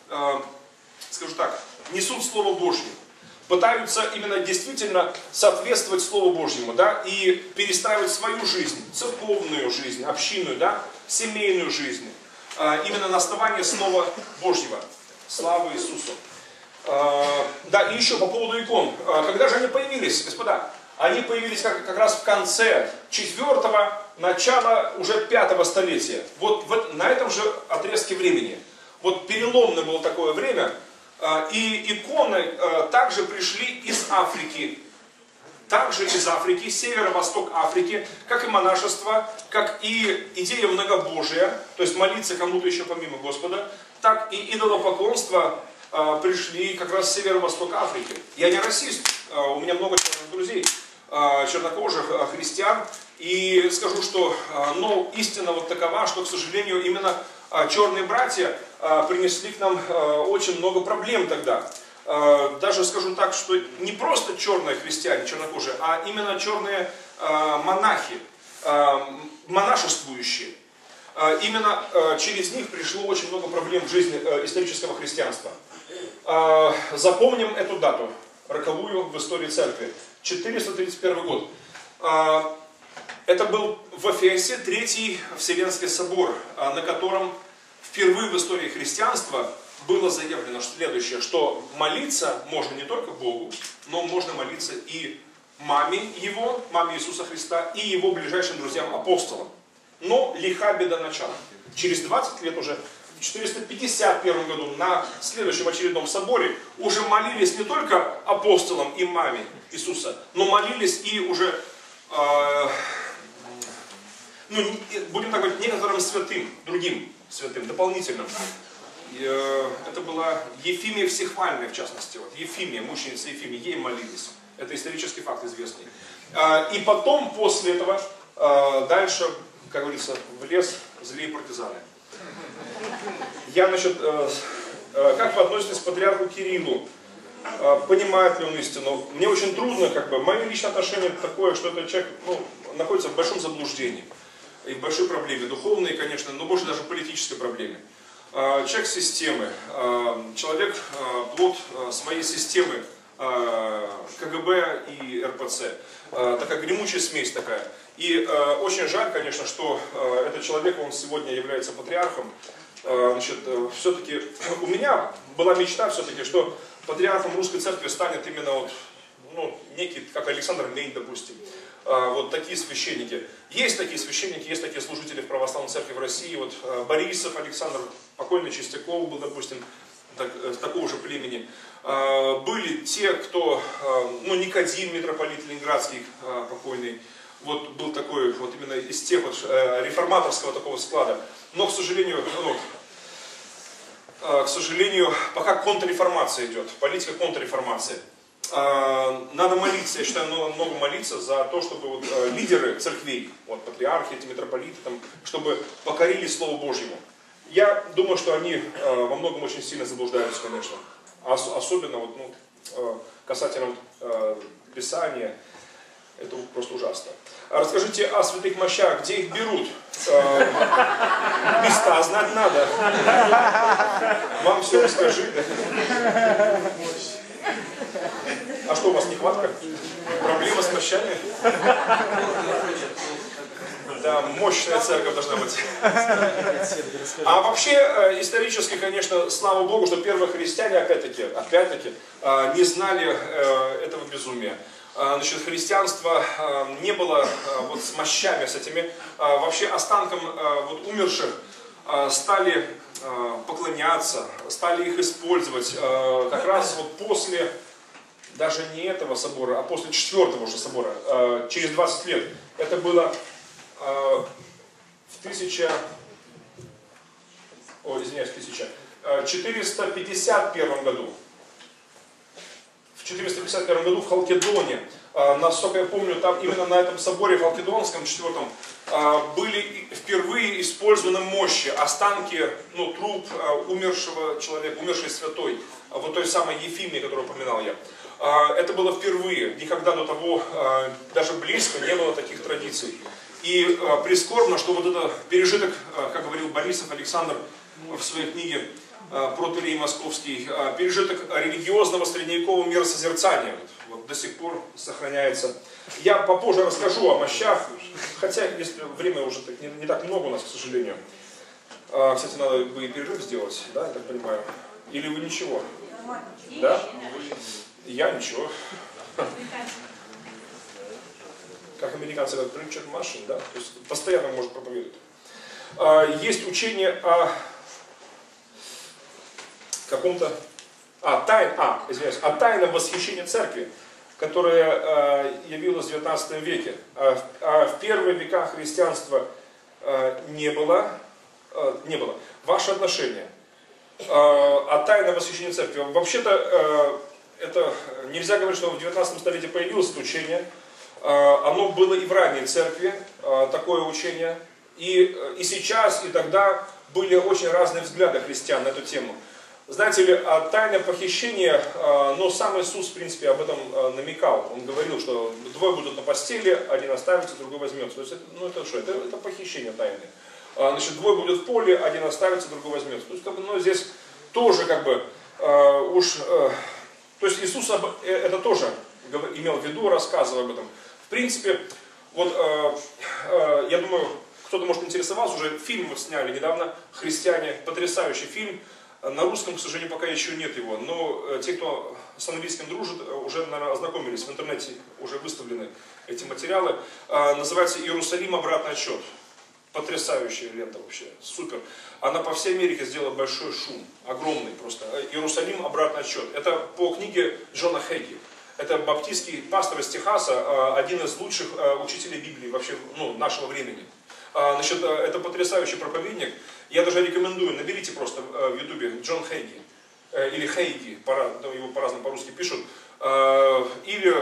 скажу так, несут Слово Божье. Пытаются именно действительно соответствовать Слову Божьему, да, и перестраивать свою жизнь, церковную жизнь, общинную, да, семейную жизнь, именно на основании Слова Божьего. Слава Иисусу. Да, и еще по поводу икон. Когда же они появились, господа? Они появились как раз в конце 4-го, начала уже 5-го столетия. Вот на этом же отрезке времени. Вот переломное было такое время. И иконы также пришли из Африки. Также из Африки, северо-восток Африки, как и монашество, как и идея многобожия, то есть молиться кому-то еще помимо Господа, так и идолопоклонство пришли как раз с северо-востока Африки. Я не расист, у меня много черных друзей, чернокожих христиан, и скажу, что истина вот такова, что, к сожалению, именно черные братья принесли к нам очень много проблем тогда. Даже скажу так, что не просто черные христиане, чернокожие, а именно черные монахи, монашествующие. Именно через них пришло очень много проблем в жизни исторического христианства. Запомним эту дату, роковую в истории церкви. 431 год. Это был в Эфесе Третий Вселенский собор, на котором впервые в истории христианства было заявлено следующее, что молиться можно не только Богу, но можно молиться и маме его, маме Иисуса Христа, и его ближайшим друзьям-апостолам. Но лиха беда начала. Через 20 лет уже, в 451 году, на следующем очередном соборе, уже молились не только апостолам и маме Иисуса, но молились и уже, будем так говорить, некоторым святым, другим святым, дополнительным. Это была Ефимия Всехвальная, в частности. Вот, Ефимия, мученица Ефимия, ей молились. Это исторический факт известный. И потом, после этого, дальше, как говорится, в лес злые партизаны. Я, как вы относитесь к патриарху Кириллу? Понимает ли он истину? Мне очень трудно, мое личное отношение такое, что этот человек находится в большом заблуждении. И в большой проблеме. Духовной, конечно, но больше даже политической проблеме. Человек системы, человек плод своей системы КГБ и РПЦ. Такая гремучая смесь такая. И очень жаль, конечно, что этот человек, он сегодня является патриархом. Все-таки у меня была мечта все-таки, что патриархом русской церкви станет именно некий, как Александр Мень, допустим. Вот такие священники. Есть такие священники, есть такие служители в православной церкви в России. Вот Борисов Александр, покойный Чистяков был, допустим, такого же племени. Были те, кто, ну, Никодим, митрополит Ленинградский, покойный, вот был такой, вот именно из тех вот реформаторского такого склада. Но, к сожалению, пока контрреформация идет, политика контрреформации. Надо молиться, я считаю, много молиться за то, чтобы вот, лидеры церквей, вот, патриархи, эти митрополиты, там, чтобы покорились Слову Божьему. Я думаю, что они во многом очень сильно заблуждаются, конечно. Особенно вот, ну, касательно Писания. Это просто ужасно. Расскажите о святых мощах, где их берут? Места знать надо. Вам все расскажи. А что, у вас нехватка? Проблема с мощами? Да, мощная церковь должна быть. А вообще, исторически, конечно, слава Богу, что первые христиане, опять-таки, не знали этого безумия. Значит, христианство не было вот с мощами, с этими. Вообще останкам вот умерших стали поклоняться, стали их использовать как раз вот после, даже не этого собора, а после 4-го уже собора, через 20 лет. Это было в 451 году. В 451 году в Халкидоне, насколько я помню, там именно на этом соборе Халкидонском 4-м были впервые использованы мощи, останки, ну, труп умершего человека, умершей святой, вот той самой Ефимии, которую упоминал я. Это было впервые, никогда до того даже близко не было таких традиций. И прискорбно, что вот этот пережиток, как говорил Борисов Александр в своей книге «Протоиерей Московский», пережиток религиозного средневекового миросозерцания вот до сих пор сохраняется. Я попозже расскажу о мощах, хотя если время уже не так много у нас, к сожалению. Кстати, надо бы и перерыв сделать, да, я так понимаю. Или вы ничего? Да? Я ничего. Как американцы говорят, Richard Marshall, да? То есть постоянно может проповедовать. Есть учение о каком-то, о тайном восхищении церкви, которое явилось в 19 веке. В первые века христианства не было. Ваше отношение о тайном восхищении церкви. Вообще-то, это нельзя говорить, что в 19 столетии появилось это учение. Оно было и в ранней церкви, такое учение. И сейчас, и тогда были очень разные взгляды христиан на эту тему. Знаете ли, тайное похищение, но сам Иисус, в принципе, об этом намекал. Он говорил, что двое будут на постели, один оставится, другой возьмется. То есть, это что? Это похищение тайное. Значит, двое будут в поле, один оставится, другой возьмется. То есть, здесь тоже то есть Иисус это тоже имел в виду, рассказывая об этом. В принципе, вот я думаю, кто-то, может, интересовался, уже фильм вот сняли недавно, «Христиане», потрясающий фильм. На русском, к сожалению, пока еще нет его, но те, кто с английским дружит, уже, наверное, ознакомились, в интернете уже выставлены эти материалы. Называется «Иерусалим. Обратный отсчет». Потрясающая лента вообще, супер. Она по всей Америке сделала большой шум, огромный просто. «Иерусалим. Обратный отсчет». Это по книге Джона Хэгги. Это баптистский пастор из Техаса, один из лучших учителей Библии вообще, нашего времени. Значит, это потрясающий проповедник. Я даже рекомендую, наберите просто в ютубе Джон Хэгги. Или Хейги, его по-разному по-русски пишут. Или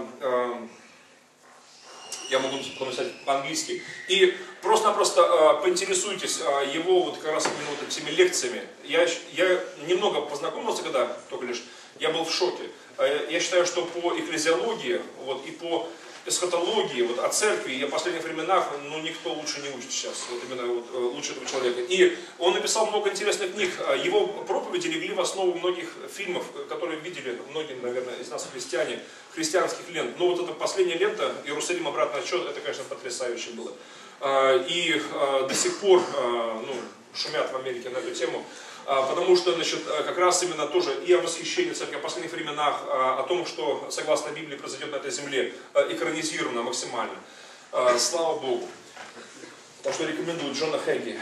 я могу написать по-английски. И просто-напросто поинтересуйтесь его вот как раз этими лекциями. Я немного познакомился, когда только лишь, я был в шоке. Я считаю, что по экклезиологии и по эсхатологии, о церкви и о последних временах, никто лучше не учит сейчас, лучше этого человека. И он написал много интересных книг. Его проповеди легли в основу многих фильмов, которые видели многие, наверное, из нас христианских лент. Но эта последняя лента, «Иерусалим. Обратный отсчет», это, конечно, потрясающе было. И до сих пор шумят в Америке на эту тему. Потому что, значит, как раз именно тоже и о восхищении церкви, о последних временах, о том, что, согласно Библии, произойдет на этой земле, экранизировано максимально. Слава Богу. Так что рекомендую Джона Хэгги.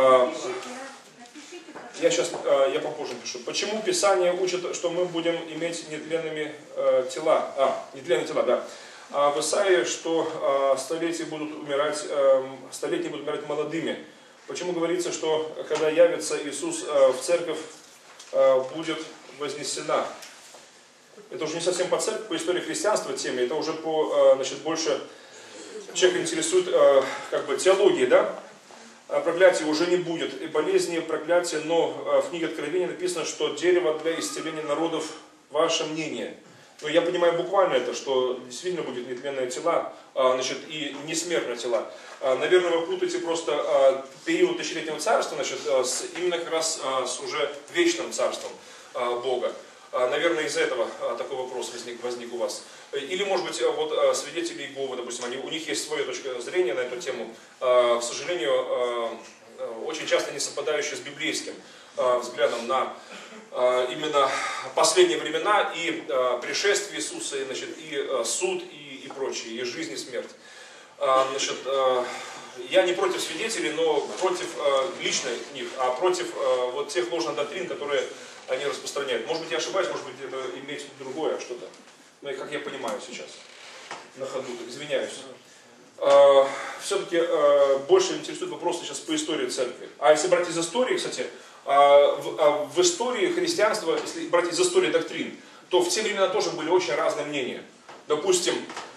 Я попозже пишу. Почему Писание учит, что мы будем иметь нетленными тела? Нетленные тела, да. В Исаии, что столетние будут умирать молодыми. Почему говорится, что когда явится Иисус в церковь, будет вознесена? Это уже не совсем по церкви, по истории христианства теме, это уже больше человек интересует теологией, да? Проклятия уже не будет, и болезни, и проклятия, но в книге Откровения написано, что дерево для исцеления народов — ваше мнение. Но я понимаю буквально это, что действительно будет нетленные тела, и несмертные тела. Наверное, вы путаете просто период тысячелетнего царства, именно как раз с уже вечным царством Бога. Наверное, из-за этого такой вопрос возник у вас. Или, может быть, вот свидетели Иеговы, допустим, у них есть своя точка зрения на эту тему, к сожалению, очень часто не совпадающая с библейским взглядом на именно последние времена и пришествие Иисуса, и суд, и прочее, и жизнь, и смерть. Я не против свидетелей, но против лично них, а против вот тех ложных доктрин, которые они распространяют. Может быть, я ошибаюсь, может быть, это имеет другое что-то. Ну, и как я понимаю сейчас, на ходу, извиняюсь. Все-таки больше интересует вопросы сейчас по истории церкви. А если брать из истории, кстати, в истории христианства, если брать из истории доктрин, то в те времена тоже были очень разные мнения. Допустим,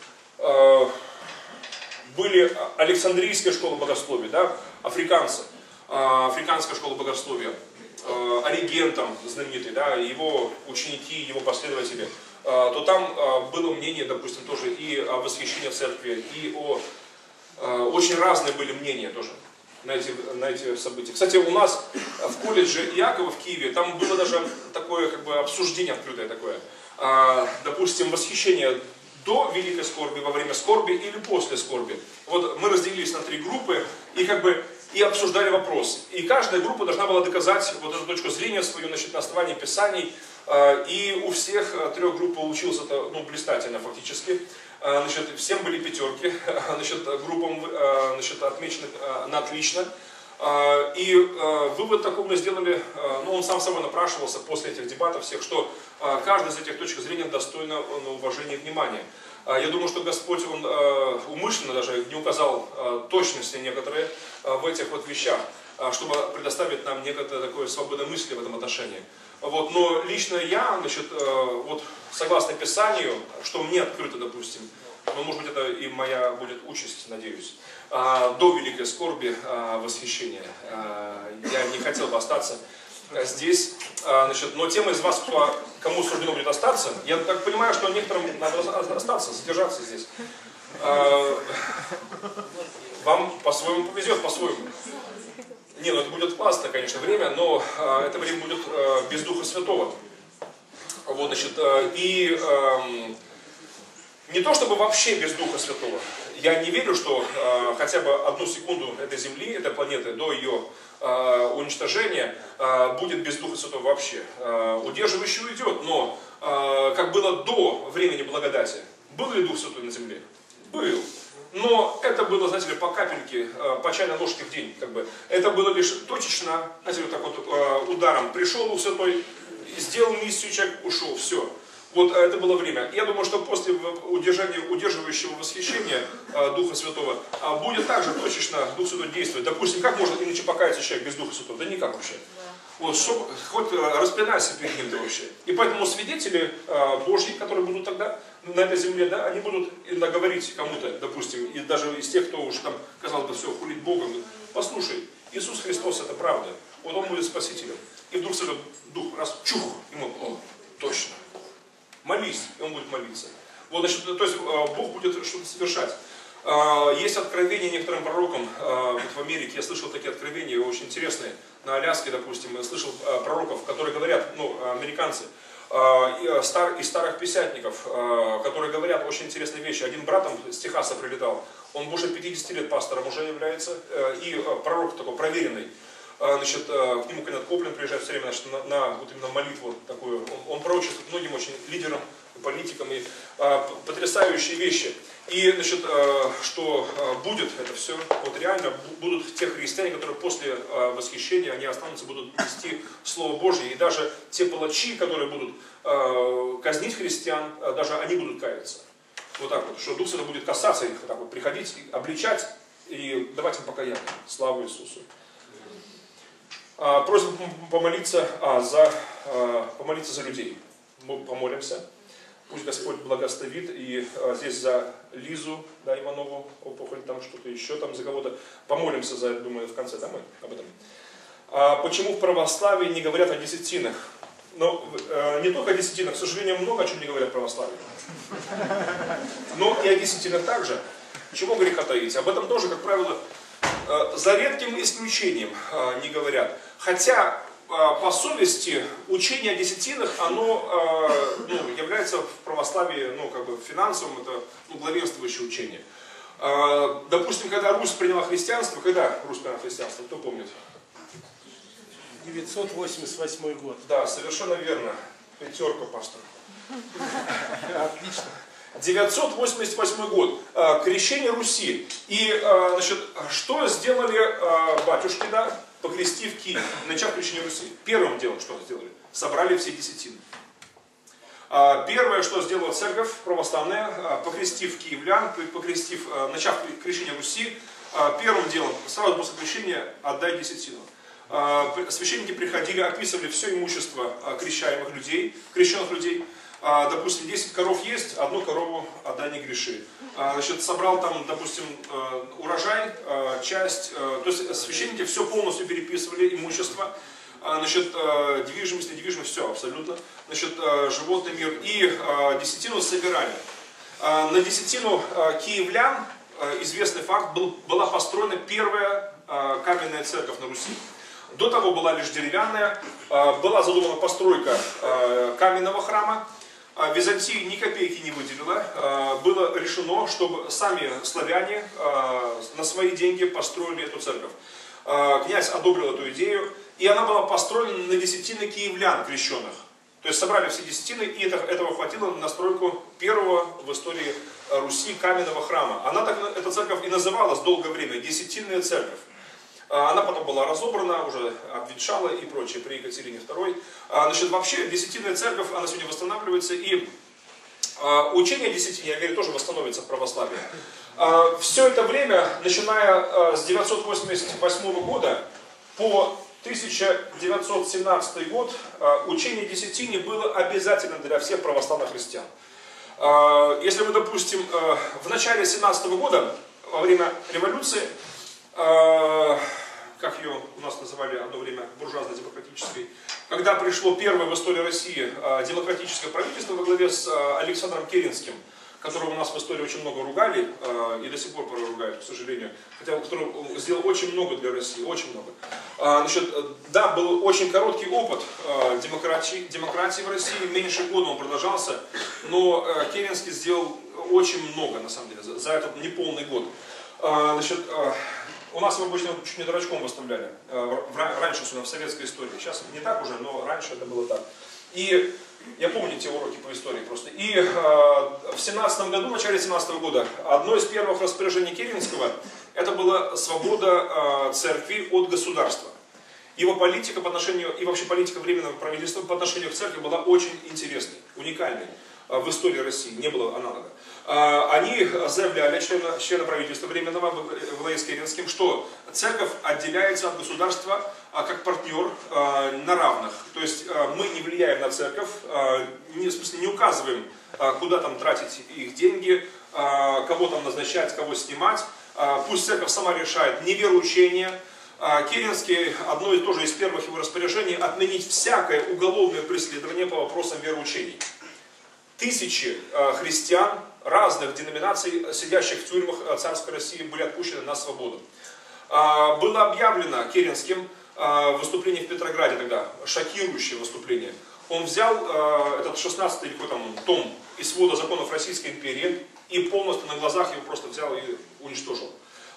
были Александрийская школа богословия, да, африканская школа богословия, Ориген там знаменитый, да, его ученики, его последователи, то там было мнение, допустим, тоже и о восхищении церкви, и очень разные были мнения тоже на эти события. Кстати, у нас в колледже Иакова в Киеве, там было даже такое обсуждение открытое такое, допустим, восхищение до великой скорби, во время скорби или после скорби. Вот мы разделились на 3 группы и обсуждали вопрос. И каждая группа должна была доказать вот эту точку зрения свою на основании Писаний. И у всех 3 групп получилось это блистательно фактически. Всем были 5, группам отмечены на отлично. И вывод такой мы сделали, он сам собой напрашивался после этих дебатов всех, что каждая из этих точек зрения достойна уважения и внимания. Я думаю, что Господь, Он умышленно даже не указал точности некоторые в этих вот вещах, чтобы предоставить нам некоторое такое свободное мысли в этом отношении. Вот, но лично я, вот согласно Писанию, что мне открыто, допустим, но может быть это и моя будет участь, надеюсь, до великой скорби восхищения. Я не хотел бы остаться здесь, но тем из вас, кому суждено будет остаться, я так понимаю, что некоторым надо остаться, задержаться здесь. Вам по-своему повезет, по-своему. Не, это будет классное, конечно, время, но это время будет без Духа Святого. Вот, и не то чтобы вообще без Духа Святого. Я не верю, что хотя бы 1 секунду этой Земли, этой планеты, до ее уничтожения, будет без Духа Святого вообще. Удерживающий уйдет, но как было до времени благодати, был ли Дух Святой на Земле? Был. Но это было, знаете ли, по капельке, по чайной ложке в день. Это было лишь точечно, знаете ли, так вот ударом. Пришел Дух Святой, сделал миссию, человек ушел, все. Вот это было время. Я думаю, что после удерживающего восхищения Духа Святого будет также точечно Дух Святой действовать. Допустим, как может иначе покаяться человек без Духа Святого? Да никак вообще. Вот, хоть распинайся перед ним-то вообще. И поэтому свидетели Божьи, которые будут тогда на этой земле, да, они будут иногда говорить кому-то, допустим, и даже из тех, кто уж там, казалось бы, все, хулить Бога, послушай, Иисус Христос это правда, вот Он будет Спасителем. И вдруг этот Дух раз, чух, ему, точно, молись, и он будет молиться. Вот, то есть Бог будет что-то совершать. Есть откровения некоторым пророкам в Америке, я слышал такие откровения очень интересные, на Аляске, допустим, я слышал пророков, которые говорят, американцы, из старых писятников, которые говорят очень интересные вещи. Один брат с Техаса прилетал, он больше 50 лет пастором уже является, и пророк такой проверенный. Значит, к нему Кеннет Коплен приезжает все время, значит, на вот именно молитву такую. Он пророчествует многим очень лидерам, политикам, и потрясающие вещи. И, значит, что будет это все, вот реально будут те христиане, которые после восхищения, они останутся, будут нести Слово Божье, и даже те палачи, которые будут казнить христиан, даже они будут каяться. Вот так вот, что Дух Святой будет касаться их, так вот, приходить, обличать и давать им покаяние. Слава Иисусу. Просьба помолиться за людей. Мы помолимся. Пусть Господь благословит. И здесь за Лизу, да, Иванову, опухоль, там что-то еще, там за кого-то. Помолимся за это, думаю, в конце, да, мы об этом. Почему в православии не говорят о десятинах? Но не только о десятинах, к сожалению, много о чем не говорят в православии. Но и о десятинах также. Чего греха таить? Об этом тоже, как правило, за редким исключением не говорят. Хотя по совести учение о десятинах, оно является в православии, как бы финансовым, это главенствующее учение. Допустим, когда Русь приняла христианство, кто помнит?
988 год.
Да, совершенно верно. Пятерка, пастор.
Отлично.
988 год. Крещение Руси. И, значит, что сделали батюшки, да, покрестив Киев, начав крещение Руси? Первым делом, что сделали? Собрали все десятины. Первое, что сделала церковь православная, покрестив киевлян, начав крещение Руси, первым делом, сразу после крещения, отдай десятину. Священники приходили, описывали все имущество крещаемых людей, крещенных людей. Допустим, 10 коров есть, одну корову отдай, не греши. Значит, собрал там, допустим, урожай, часть. То есть священники все полностью переписывали, имущество. Значит, недвижимость, все абсолютно. Значит, животный мир. И десятину собирали. На десятину киевлян, известный факт, была построена первая каменная церковь на Руси. До того была лишь деревянная. Была задумана постройка каменного храма. Византия ни копейки не выделила. Было решено, чтобы сами славяне на свои деньги построили эту церковь. Князь одобрил эту идею, и она была построена на десятины киевлян крещенных. То есть собрали все десятины, и этого хватило на стройку первого в истории Руси каменного храма. Эта церковь и называлась долгое время Десятинная церковь. Она потом была разобрана, уже обветшала и прочее при Екатерине II. Значит, вообще Десятинная церковь, она сегодня восстанавливается, и учение о десятине, я верю, тоже восстановится в православии. Все это время, начиная с 988 года по 1917 год, учение о десятине было обязательно для всех православных христиан. Если мы, допустим, в начале 17 года, во время революции, как ее у нас называли одно время, буржуазно-демократической, когда пришло первое в истории России демократическое правительство во главе с Александром Керенским, которого у нас в истории очень много ругали, и до сих пор порой ругают, к сожалению, хотя который сделал очень много для России, очень много. Значит, да, был очень короткий опыт демократии в России, меньше года он продолжался, но Керенский сделал очень много, на самом деле, за этот неполный год. Значит, у нас его обычно чуть не дурачком выставляли, раньше, особенно в советской истории. Сейчас не так уже, но раньше это было так. И я помню те уроки по истории просто. И в 17 году, в начале 17 года, одно из первых распоряжений Керенского, это была свобода церкви от государства. Его политика по отношению, и вообще политика Временного правительства по отношению к церкви была очень интересной, уникальной. В истории России не было аналога. Они заявляли, члены правительства Временного во главе с Керенским, что церковь отделяется от государства как партнер на равных. То есть мы не влияем на церковь, в смысле не указываем, куда там тратить их деньги, кого там назначать, кого снимать. Пусть церковь сама решает невероучение. Керенский, одно и то же из первых его распоряжений, отменить всякое уголовное преследование по вопросам вероучений. Тысячи христиан разных деноминаций, сидящих в тюрьмах царской России, были отпущены на свободу. Было объявлено Керенским выступление в Петрограде тогда, шокирующее выступление. Он взял этот 16-й том из свода законов Российской империи и полностью на глазах его просто взял и уничтожил.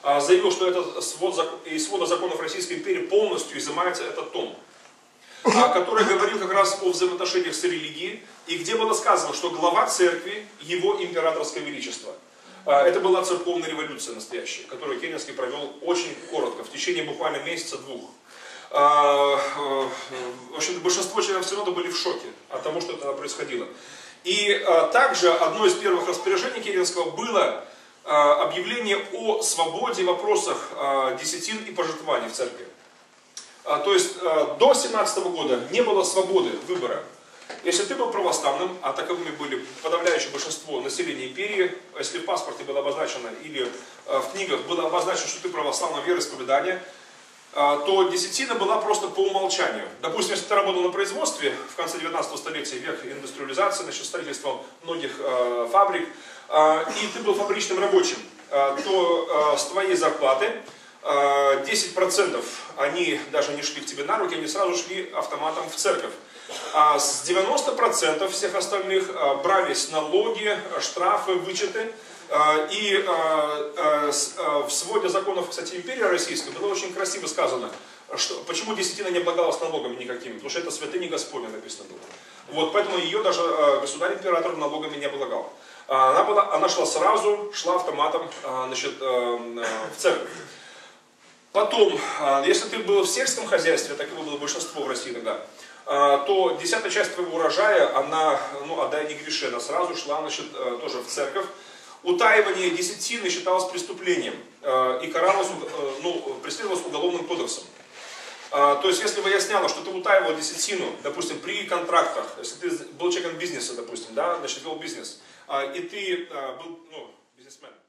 заявил, что это из свода законов Российской империи полностью изымается этот том, который говорил как раз о взаимоотношениях с религией, и где было сказано, что глава церкви его императорское величество. Это была церковная революция настоящая, которую Керенский провел очень коротко, в течение буквально месяца-двух. В общем, большинство членов Синода были в шоке от того, что это происходило. И также одно из первых распоряжений Керенского было объявление о свободе в вопросах десятин и пожертвований в церкви. То есть до 17 года не было свободы выбора. Если ты был православным, а таковыми были подавляющее большинство населения империи, если в паспорте было обозначено или в книгах было обозначено, что ты православного вероисповедания, то десятина была просто по умолчанию. Допустим, если ты работал на производстве в конце 19 столетия, век индустриализации, значит, строительством многих фабрик, и ты был фабричным рабочим, то с твоей зарплаты 10% они даже не шли к тебе на руки, они сразу шли автоматом в церковь. А с 90% всех остальных брались налоги, штрафы, вычеты. И в своде законов, кстати, империи российской было очень красиво сказано, что, почему десятина не облагалась налогами никакими, потому что это святыня Господня написано было. Вот, поэтому ее даже государь-император налогами не облагал. Она шла автоматом, значит, в церковь. Потом, если ты был в сельском хозяйстве, таково было большинство в России тогда, то 10-я часть твоего урожая, она, отдай не греши, она сразу шла, значит, тоже в церковь. Утаивание десятины считалось преступлением и каралось, преследовалось уголовным кодексом. То есть, если выяснялось, что ты утаивал десятину, допустим, при контрактах, если ты был человеком бизнеса, допустим, да, значит, вел бизнес, и ты был, бизнесмен,